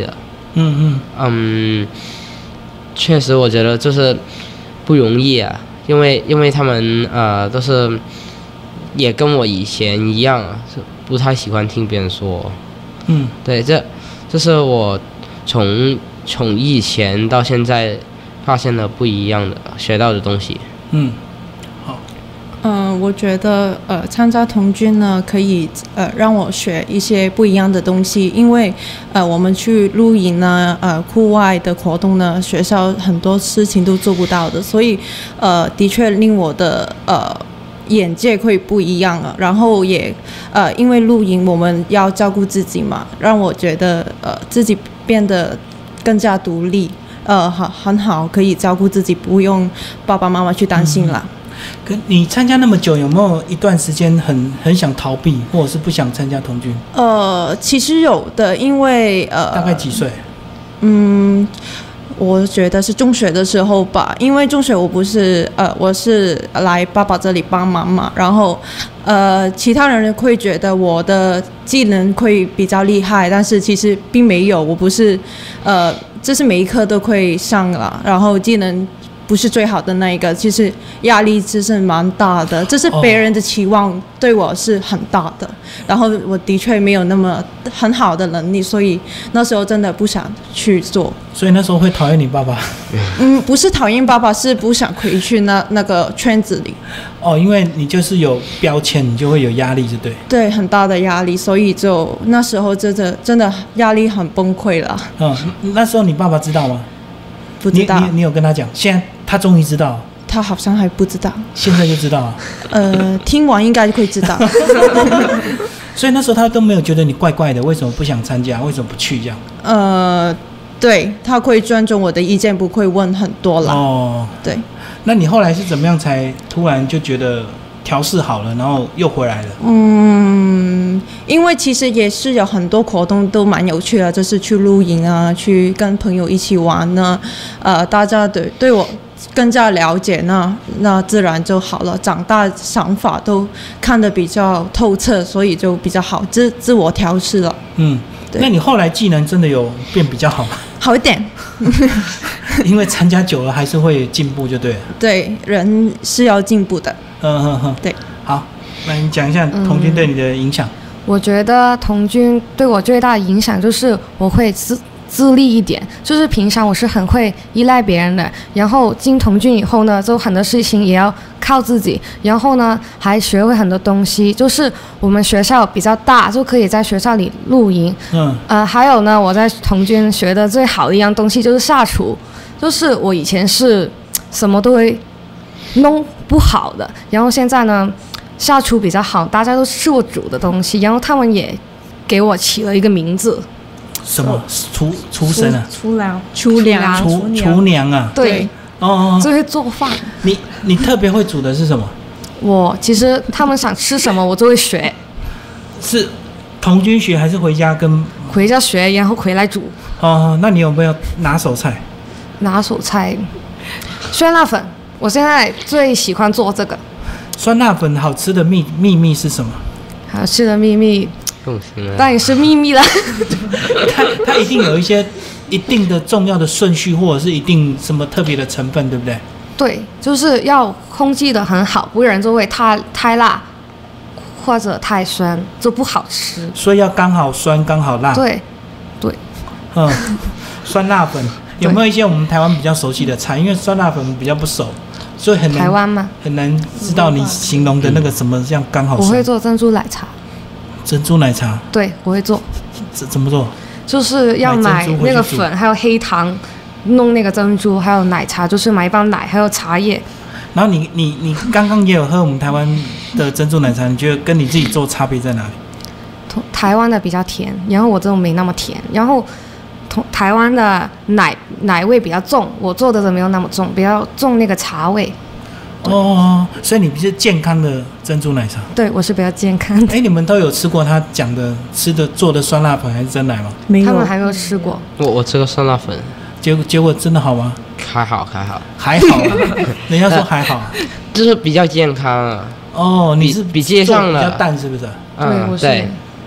嗯嗯嗯，确实我觉得就是不容易啊，因为因为他们呃都是也跟我以前一样，是不太喜欢听别人说。 嗯， 对，这这是我从从以前到现在发现了不一样的学到的东西。 嗯。 嗯、呃，我觉得呃，参加童军呢，可以呃让我学一些不一样的东西，因为呃，我们去露营呢，呃，户外的活动呢，学校很多事情都做不到的，所以呃，的确令我的呃眼界会不一样了。然后也呃，因为露营我们要照顾自己嘛，让我觉得呃自己变得更加独立，呃，很很好，可以照顾自己，不用爸爸妈妈去担心啦。 嗯，可你参加那么久，有没有一段时间很很想逃避，或者是不想参加童军？ 呃，其实有的，因为呃， 大概几岁？ 嗯，我觉得是中学的时候吧，因为中学我不是呃，我是来爸爸这里帮忙嘛，然后呃，其他人会觉得我的技能会比较厉害，但是其实并没有，我不是呃，就是每一科都会上了，然后技能不是最好的那一个，其实压力其实蛮大的，这是别人的期望对我是很大的，然后我的确没有那么很好的能力，所以那时候真的不想去做。 所以那时候会讨厌你爸爸？ 嗯，不是讨厌爸爸，是不想回去那那个圈子里。 哦，因为你就是有标签，你就会有压力，就对。 对，很大的压力，所以就那时候真的真的压力很崩溃了。 嗯，那时候你爸爸知道吗？ 不知道。 你 你, 你有跟他讲？现在他终于知道。 他好像还不知道。 现在就知道了。 呃，听完应该会知道。 所以那时候他都没有觉得你怪怪的，为什么不想参加？为什么不去这样？ 呃，对，他会尊重我的意见，不会问很多啦。 哦， 对。 那你后来是怎么样才突然就觉得调试好了，然后又回来了？ 嗯，因为其实也是有很多活动都蛮有趣的，就是去露营啊，去跟朋友一起玩呢，呃，大家对对我更加了解，那那自然就好了。长大想法都看得比较透彻，所以就比较好，自自我调试了。 嗯，那你后来技能真的有变比较好吗？ 好一点。 因为参加久了还是会进步，就对了。 对，人是要进步的。 嗯哼哼， 对。 好，那你讲一下童军对你的影响。 嗯、我觉得童军对我最大的影响就是我会自自立一点，就是平常我是很会依赖别人的，然后进童军以后呢，就很多事情也要靠自己，然后呢还学会很多东西，就是我们学校比较大，就可以在学校里露营。 嗯。 呃，还有呢，我在童军学的最好的一样东西就是下厨，就是我以前是什么都会弄不好的，然后现在呢下厨比较好，大家都吃我煮的东西，然后他们也给我起了一个名字。 什么厨厨神啊？ 厨娘， 厨娘， 厨厨娘啊？ 对， 哦， 就会做饭。 你你特别会煮的是什么？ 我其实他们想吃什么，我就会学。 是童军学还是回家跟？ 回家学，然后回来煮。 哦，那你有没有拿手菜？ 拿手菜，酸辣粉。我现在最喜欢做这个。 酸辣粉好吃的秘秘密是什么？ 好吃的秘密。当然是秘密了。 它它一定有一些一定的重要的顺序，或者是一定什么特别的成分，对不对？ 对，就是要控制得很好，不然就会太太辣或者太酸，就不好吃。 所以要刚好酸，刚好辣。 对，对。 嗯，酸辣粉有没有一些我们台湾比较熟悉的菜？因为酸辣粉比较不熟，所以很难。 台湾吗？ 很难知道你形容的那个什么样刚好酸。 我会做珍珠奶茶。 珍珠奶茶， 对，我会做。 怎怎么做？ 就是要买那个粉，还有黑糖，弄那个珍珠，还有奶茶，就是买一包奶，还有茶叶。 然后你你你刚刚也有喝我们台湾的珍珠奶茶，你觉得跟你自己做差别在哪里？ 台湾的比较甜，然后我这种没那么甜，然后台湾的奶奶味比较重，我做的都没有那么重，比较重那个茶味。 哦，所以你是健康的珍珠奶茶？ 对，我是比较健康的。 哎，你们都有吃过他讲的吃的做的酸辣粉还是真奶吗？ 没有， 他们还没有吃过。 我我吃过酸辣粉， 结果结果真的好吗？ 还好还好还好，人家说还好， 就是比较健康啊。 哦，你是比街上的比较淡是不是？ 嗯，对。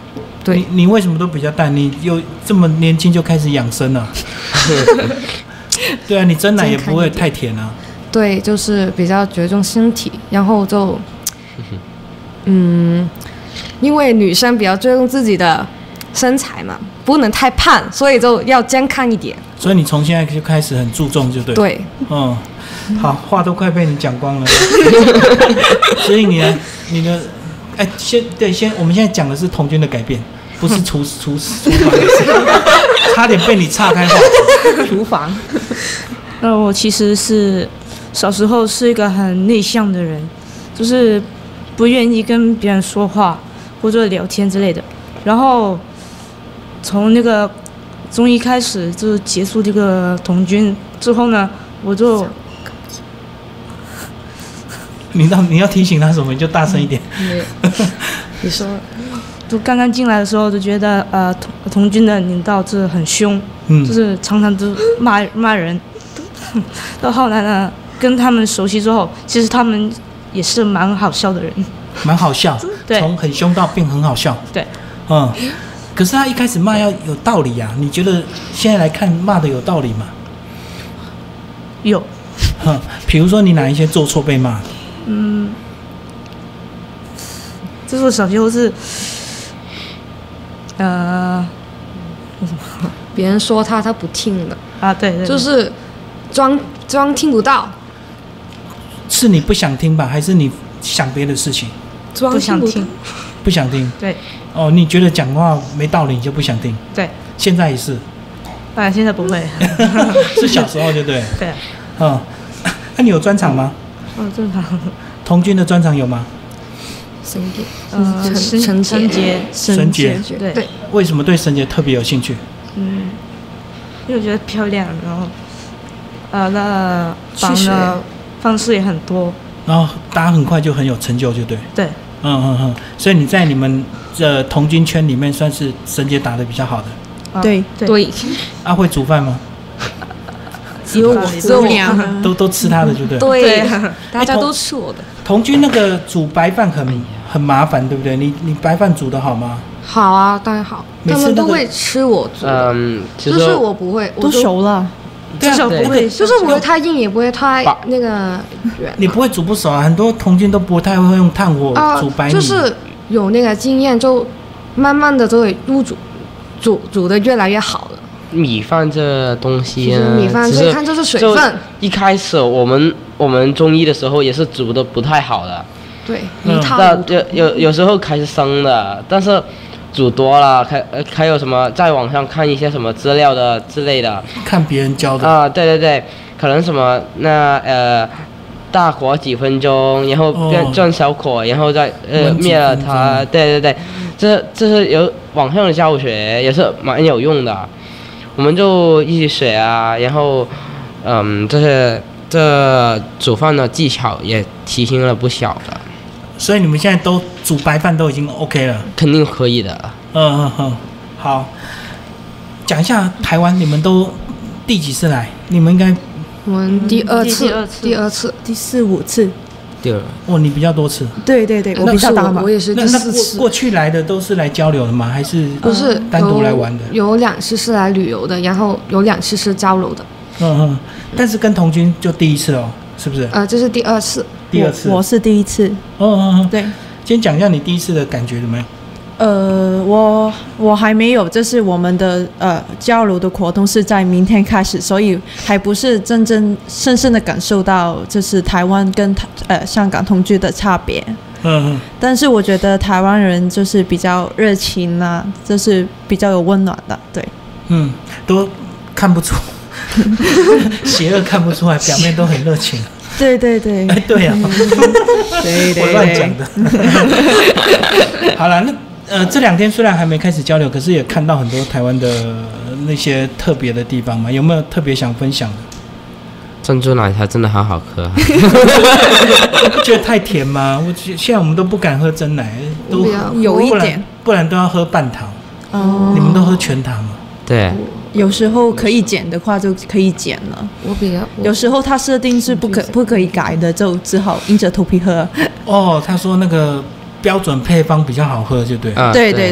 对， 你你为什么都比较淡？你又这么年轻就开始养生了？对啊，你真奶也不会太甜啊。 对，就是比较着重身体，然后就，嗯，因为女生比较注重自己的身材嘛，不能太胖，所以就要健康一点。 所以你从现在就开始很注重，就对。 对， 嗯，好，话都快被你讲光了。所以你呢？你的，哎，先对，先我们现在讲的是童军的改变，不是厨厨厨房的事，差点被你岔开话题。 厨房。呃，我其实是小时候是一个很内向的人，就是不愿意跟别人说话或者聊天之类的。然后从那个中医开始，就结束这个童军之后呢，我就你到你要提醒他什么，你就大声一点。 嗯、你说， 就刚刚进来的时候就觉得呃童童军的领导是很凶，嗯，就是常常都骂骂人。到后来呢，跟他们熟悉之后，其实他们也是蛮好笑的人， 蛮好笑， 对， 从很凶到变很好笑， 对， 嗯。可是他一开始骂要有道理啊，你觉得现在来看骂的有道理吗？ 有， 哼，比如说你哪一些做错被骂？ 嗯，就是我小时候是，呃， 别人说他，他不听的啊，对 对, 对， 就是装装听不到。 是你不想听吧，还是你想别的事情？ 不想听， 不想听。 对。 哦，你觉得讲话没道理，你就不想听？ 对。 现在也是。 啊，现在不会。 是小时候就对。 对。 嗯，那你有专场吗？ 哦，专场。 童军的专场有吗？ 绳结， 呃，绳绳结， 绳结， 对对。 为什么对绳结特别有兴趣？ 嗯，因为我觉得漂亮，然后，呃，那绑的方式也很多， 然后大家很快就很有成就，就对。 对。 嗯嗯嗯，所以你在你们这童军圈里面算是绳结打得比较好的。 啊、 对对。 啊，会煮饭吗？ 只有我，只有我， 都都吃他的，就对。 对，大家都吃我的。 童军那个煮白饭很很麻烦，对不对？你你白饭煮得好吗？ 好啊，当然好。他们都会吃我煮的， 嗯， 就是我不会， 都熟了。 对啊， 不会， 就是不会太硬，也不会太那个软。 你不会煮不熟啊？很多童军都不太会用炭火煮白米。 就是有那个经验，就慢慢的就会入煮，煮煮的越来越好了。 米饭这东西呢， 米饭这看就是水分。 一开始我们我们中医的时候也是煮的不太好的。 对，一塌糊涂。 有有有时候开始生的，但是煮多了，还还有什么在网上看一些什么资料的之类的， 看别人教的啊，对对对，可能什么那呃大火几分钟，然后变转小火，然后再呃灭了它，对对对，这这是有网上的教学，也是蛮有用的。我们就一起水啊，然后嗯，这些这煮饭的技巧也提升了不少的。 所以你们现在都煮白饭都已经 OK 了？ 肯定可以的。 嗯嗯嗯，好，讲一下台湾，你们都第几次来？你们应该我们第二次， 第二次， 第二次， 第四五次。 第二。 哦，你比较多次。 对对对，我比较大嘛。 我也是第四次。 过过去来的都是来交流的吗？还是不是单独来玩的？ 有, 有两次是来旅游的，然后有两次是交流的。 嗯嗯，但是跟童军就第一次哦，是不是？ 呃，这是第二次。 第二次。 我, 我是第一次。 嗯嗯嗯， 对。 先讲一下你第一次的感觉怎么样？ 呃，我我还没有，这是我们的呃交流的活动是在明天开始，所以还不是真真深深的感受到就是台湾跟呃香港同居的差别。 嗯嗯。 但是我觉得台湾人就是比较热情啊，就是比较有温暖的，对。 嗯，都看不出邪恶看不出来，表面都很热情。 对对对， 哎，对呀、啊， 对对我乱讲的。好了，那呃，这两天虽然还没开始交流，可是也看到很多台湾的那些特别的地方嘛，有没有特别想分享的？ 珍珠奶茶真的好好喝、啊， 你不觉得太甜吗？我现在我们都不敢喝真奶，都有一点， 不然都要喝半糖。 哦， 你们都喝全糖吗？ 对。 有时候可以减的话就可以减了。 我比较， 有时候它设定是不可不可以改的，就只好硬着头皮喝。 哦，他说那个标准配方比较好喝，就对。 啊、 对对对。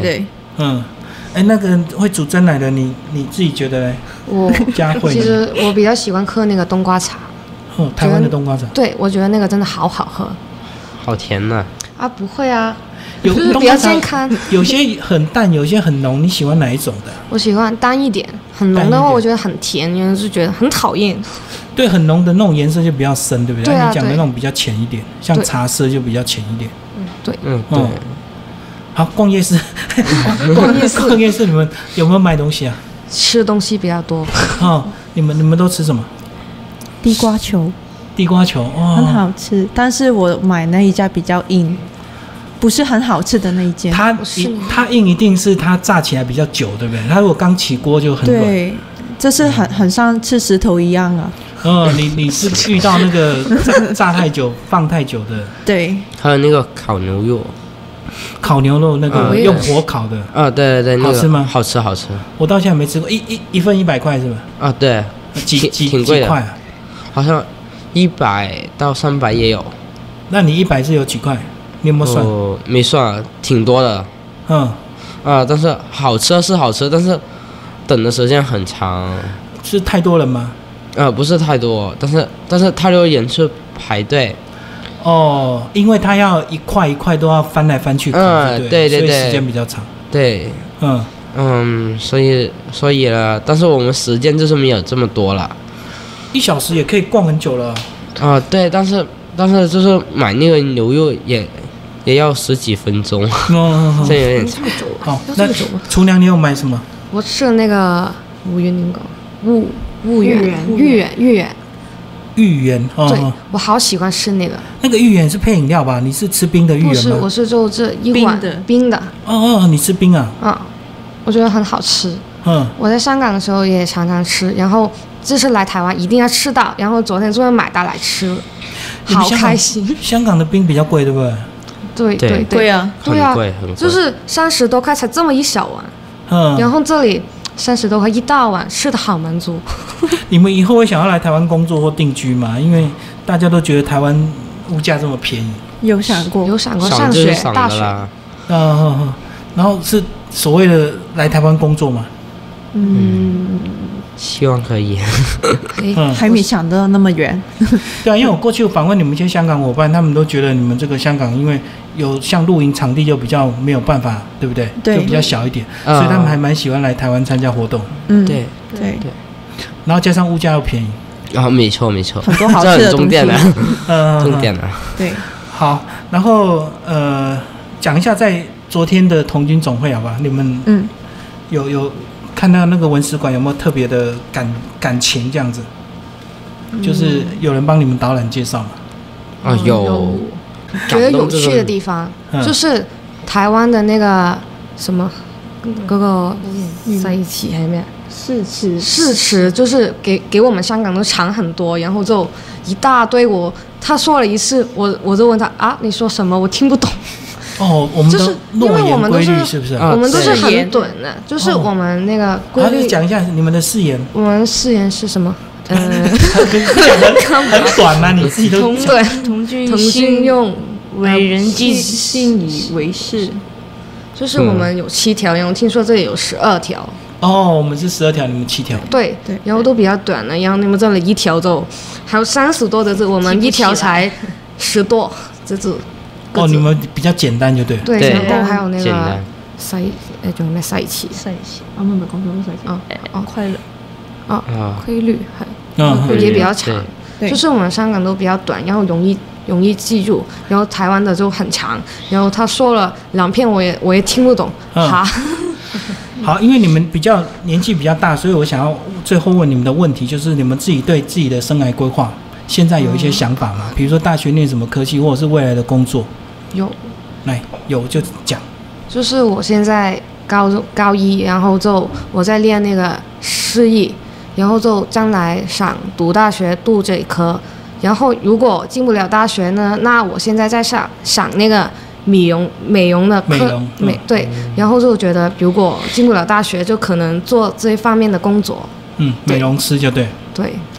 嗯，哎，那个会煮真奶的，你你自己觉得嘞？ 我佳慧， 其实我比较喜欢喝那个冬瓜茶。 哦，台湾的冬瓜茶。 对，我觉得那个真的好好喝。 好甜呐！ 啊，不会啊， 有就是比较健康。 有些很淡，有些很浓，你喜欢哪一种的？ 我喜欢淡一点，很浓的话我觉得很甜，有人就觉得很讨厌。 对，很浓的那种颜色就比较深，对不对？ 对啊， 你讲的那种比较浅一点，像茶色就比较浅一点。 嗯，对， 嗯对。 好，逛夜市， 逛夜市， 逛夜市，你们有没有买东西啊？ 吃东西比较多。 哦，你们你们都吃什么？ 地瓜球。 地瓜球，哦， 很好吃，但是我买那一家比较硬，不是很好吃的那一间。 它它硬一定是它炸起来比较久，对不对？它如果刚起锅就很软。 对，这是很很像吃石头一样啊。 嗯，你你是遇到那个炸炸太久、放太久的。 对。 还有那个烤牛肉。 烤牛肉那个用火烤的。 啊，对对对， 好吃吗？ 好吃好吃。 我到现在没吃过，一一一份一百块是吧？ 啊，对。 几几挺贵的。 几块啊？ 好像。一百到三百也有， 那你一百是有几块？你有没有算？ 哦，没算，挺多的。 嗯， 啊，但是好吃是好吃，但是等的时间很长。 是太多人吗？ 呃，不是太多，但是但是太多人去排队。 哦，因为他要一块一块都要翻来翻去烤， 嗯，对对对， 所以时间比较长。 对， 嗯嗯，所以所以呢，但是我们时间就是没有这么多了。 一小时也可以逛很久了。 啊、呃，对，但是但是就是买那个牛肉也也要十几分钟， 哦， 这有点长。 好，那厨娘你有买什么？ 我吃了那个五元年糕，五五元芋圆芋圆芋圆，哦， 对，我好喜欢吃那个。 那个芋圆是配饮料吧？你是吃冰的芋圆吗？ 不是，我是就这一碗的冰的。 哦哦，你吃冰啊？ 嗯，我觉得很好吃。 嗯， 我在香港的时候也常常吃，然后这次来台湾一定要吃到，然后昨天终于买到来吃了，好开心。 香港的冰比较贵，对不对？ 对对贵啊， 对啊， 很贵很贵， 就是三十多块才这么一小碗， 嗯， 然后这里三十多块一大碗，吃的好满足。 你们以后会想要来台湾工作或定居吗？因为大家都觉得台湾物价这么便宜。 有想过， 有想过上学大学， 嗯，然后是所谓的来台湾工作吗？ 嗯， 希望可以。 嗯，还没想到那么远。 对啊，因为我过去访问你们一些香港伙伴，他们都觉得你们这个香港因为有像露营场地就比较没有办法，对不对？ 对， 就比较小一点， 嗯、 所以他们还蛮喜欢来台湾参加活动。 嗯， 对对对。 然后加上物价又便宜。 然后、哦、没错没错， 很多好吃的东西。 嗯， 重点了。 对。 好，然后呃，讲一下在昨天的童军总会好吧？你们嗯有有看到那个文史馆有没有特别的感感情这样子？嗯、就是有人帮你们导览介绍吗？ 啊、哦，有。 觉得有趣的地方、嗯、就是台湾的那个什么，嗰個西祠係咩？ 誓詞， 誓詞就是給給我們香港都長很多，然後就一大堆我。他說了一次，我我就問他啊，你說什麼？我聽不懂。 哦，我們就是因為我們都是， 是不是？ 我們都是很短的，就是我們那個規律。 講一下你們的誓言。 我們誓言是什麼？嗯， 很短啊，你自己都同對同居同心用為人盡信以為誓。 就是我們有七條，然後聽說這裡有十二條。 哦，我們是十二條，你們七條。 對對，然後都比較短的，然後你們這裡一條就還有三十多的字，我們一條才十多這字。 哦，你們比較簡單就對。 對，然後還有那個西誒仲有咩西詞？ 西詞，我們咪講咗西詞。 哦哦， 規律。 哦，規律係， 嗯， 也比較長。就是我們香港都比較短，然後容易容易記住，然後台灣的就很長，然後他說了兩片，我也我也聽不懂。哈。 好，因為你們比較年紀比較大，所以我想要最後問你們的問題，就是你們自己對自己的生涯規劃，現在有一些想法嗎？比如說大學念什麼科系，或者是未來的工作？ 有， 來有就講。 就是我現在高高一，然後就我在練那個詩意，然後就將來想讀大學讀這一科，然後如果進不了大學呢，那我現在在想想那個。美容美容的美容美對，然後就覺得如果進不了大學，就可能做這一方面的工作。 嗯，美容師就對。 對。 好，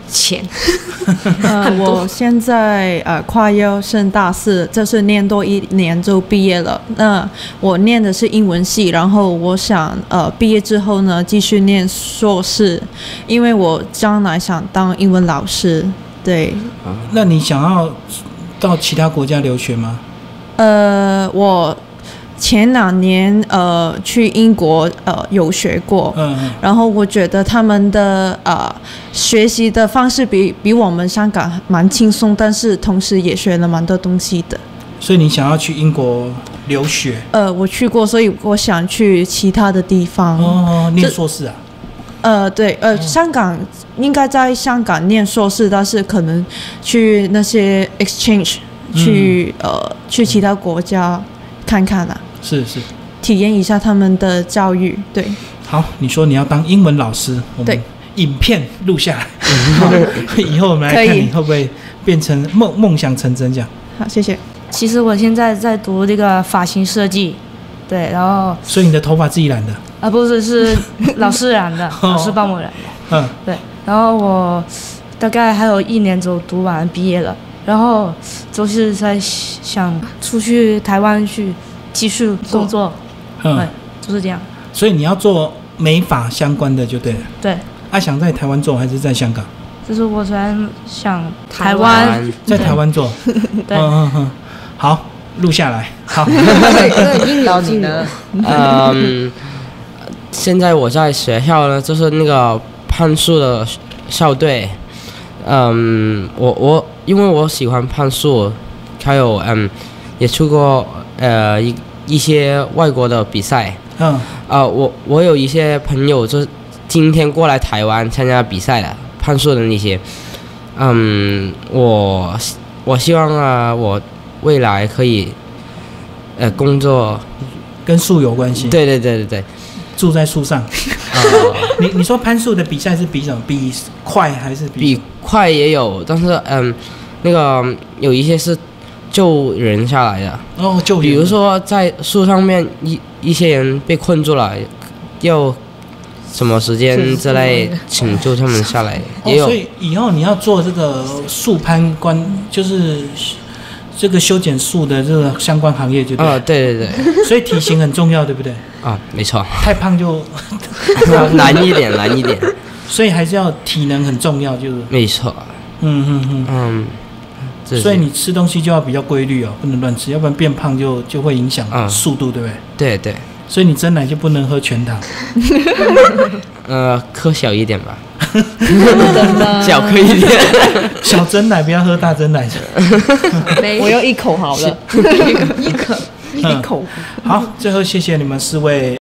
钱。 呃，我现在呃快要升大四，这是念多一年就毕业了。那我念的是英文系，然后我想呃毕业之后呢继续念硕士，因为我将来想当英文老师。对。 那你想要到其他国家留学吗？ 呃，我前两年呃去英国呃有学过，嗯嗯，然后我觉得他们的呃学习的方式比比我们香港蛮轻松，但是同时也学了蛮多东西的。 所以你想要去英国留学？ 呃，我去过，所以我想去其他的地方。 哦，念硕士啊？ 呃，对，呃，哦、香港应该在香港念硕士，但是可能去那些 exchange。去、嗯、呃去其他国家看看啦、啊， 是是， 体验一下他们的教育。对， 好，你说你要当英文老师，我们影片录下来，以后我们来看你会不会变成梦梦想成真这样。 好，谢谢。 其实我现在在读这个发型设计，对，然后所以你的头发自己染的？ 啊，不是，是老师染的，老师帮我染的。嗯，对，然后我大概还有一年就读完毕业了。然后就是在想出去台湾去继续工作，嗯，对，就是这样。 所以你要做美发相关的就对了。 对。 啊，想在台湾做还是在香港？ 就是我虽然想台湾， 在台湾做。 对。 嗯嗯嗯。好，录下来。好。 引导你的。 嗯，现在我在学校呢，就是那个攀树的校队。嗯，我我因为我喜欢攀树，还有嗯，也去过呃一一些外国的比赛。嗯。啊、呃，我我有一些朋友就今天过来台湾参加比赛的攀树的那些。嗯，我我希望啊，我未来可以呃工作跟树有关系。 对对对对对。 住在树上。呃、你你说攀树的比赛是比什么？比快还是比？ 比快也有，但是嗯，那个有一些是救人下来的。 哦，救人。 比如说在树上面一一些人被困住了，要什么时间之类请救他们下来，也有。 哦，所以以后你要做这个树攀关，就是这个修剪树的这个相关行业就对。 哦，对对对。 所以体型很重要，对不对？ 啊，没错。 太胖就难一点，难一点。 所以还是要体能很重要，就是。 没错。 嗯嗯嗯嗯。所以你吃东西就要比较规律哦，不能乱吃，要不然变胖就就会影响速度，嗯、对不对？ 对对。 所以你真奶就不能喝全糖。 呃，喝小一点吧。小喝一点。 小真奶不要喝大真奶。 我要一口好了。一口。一口。 好，最后谢谢你们四位。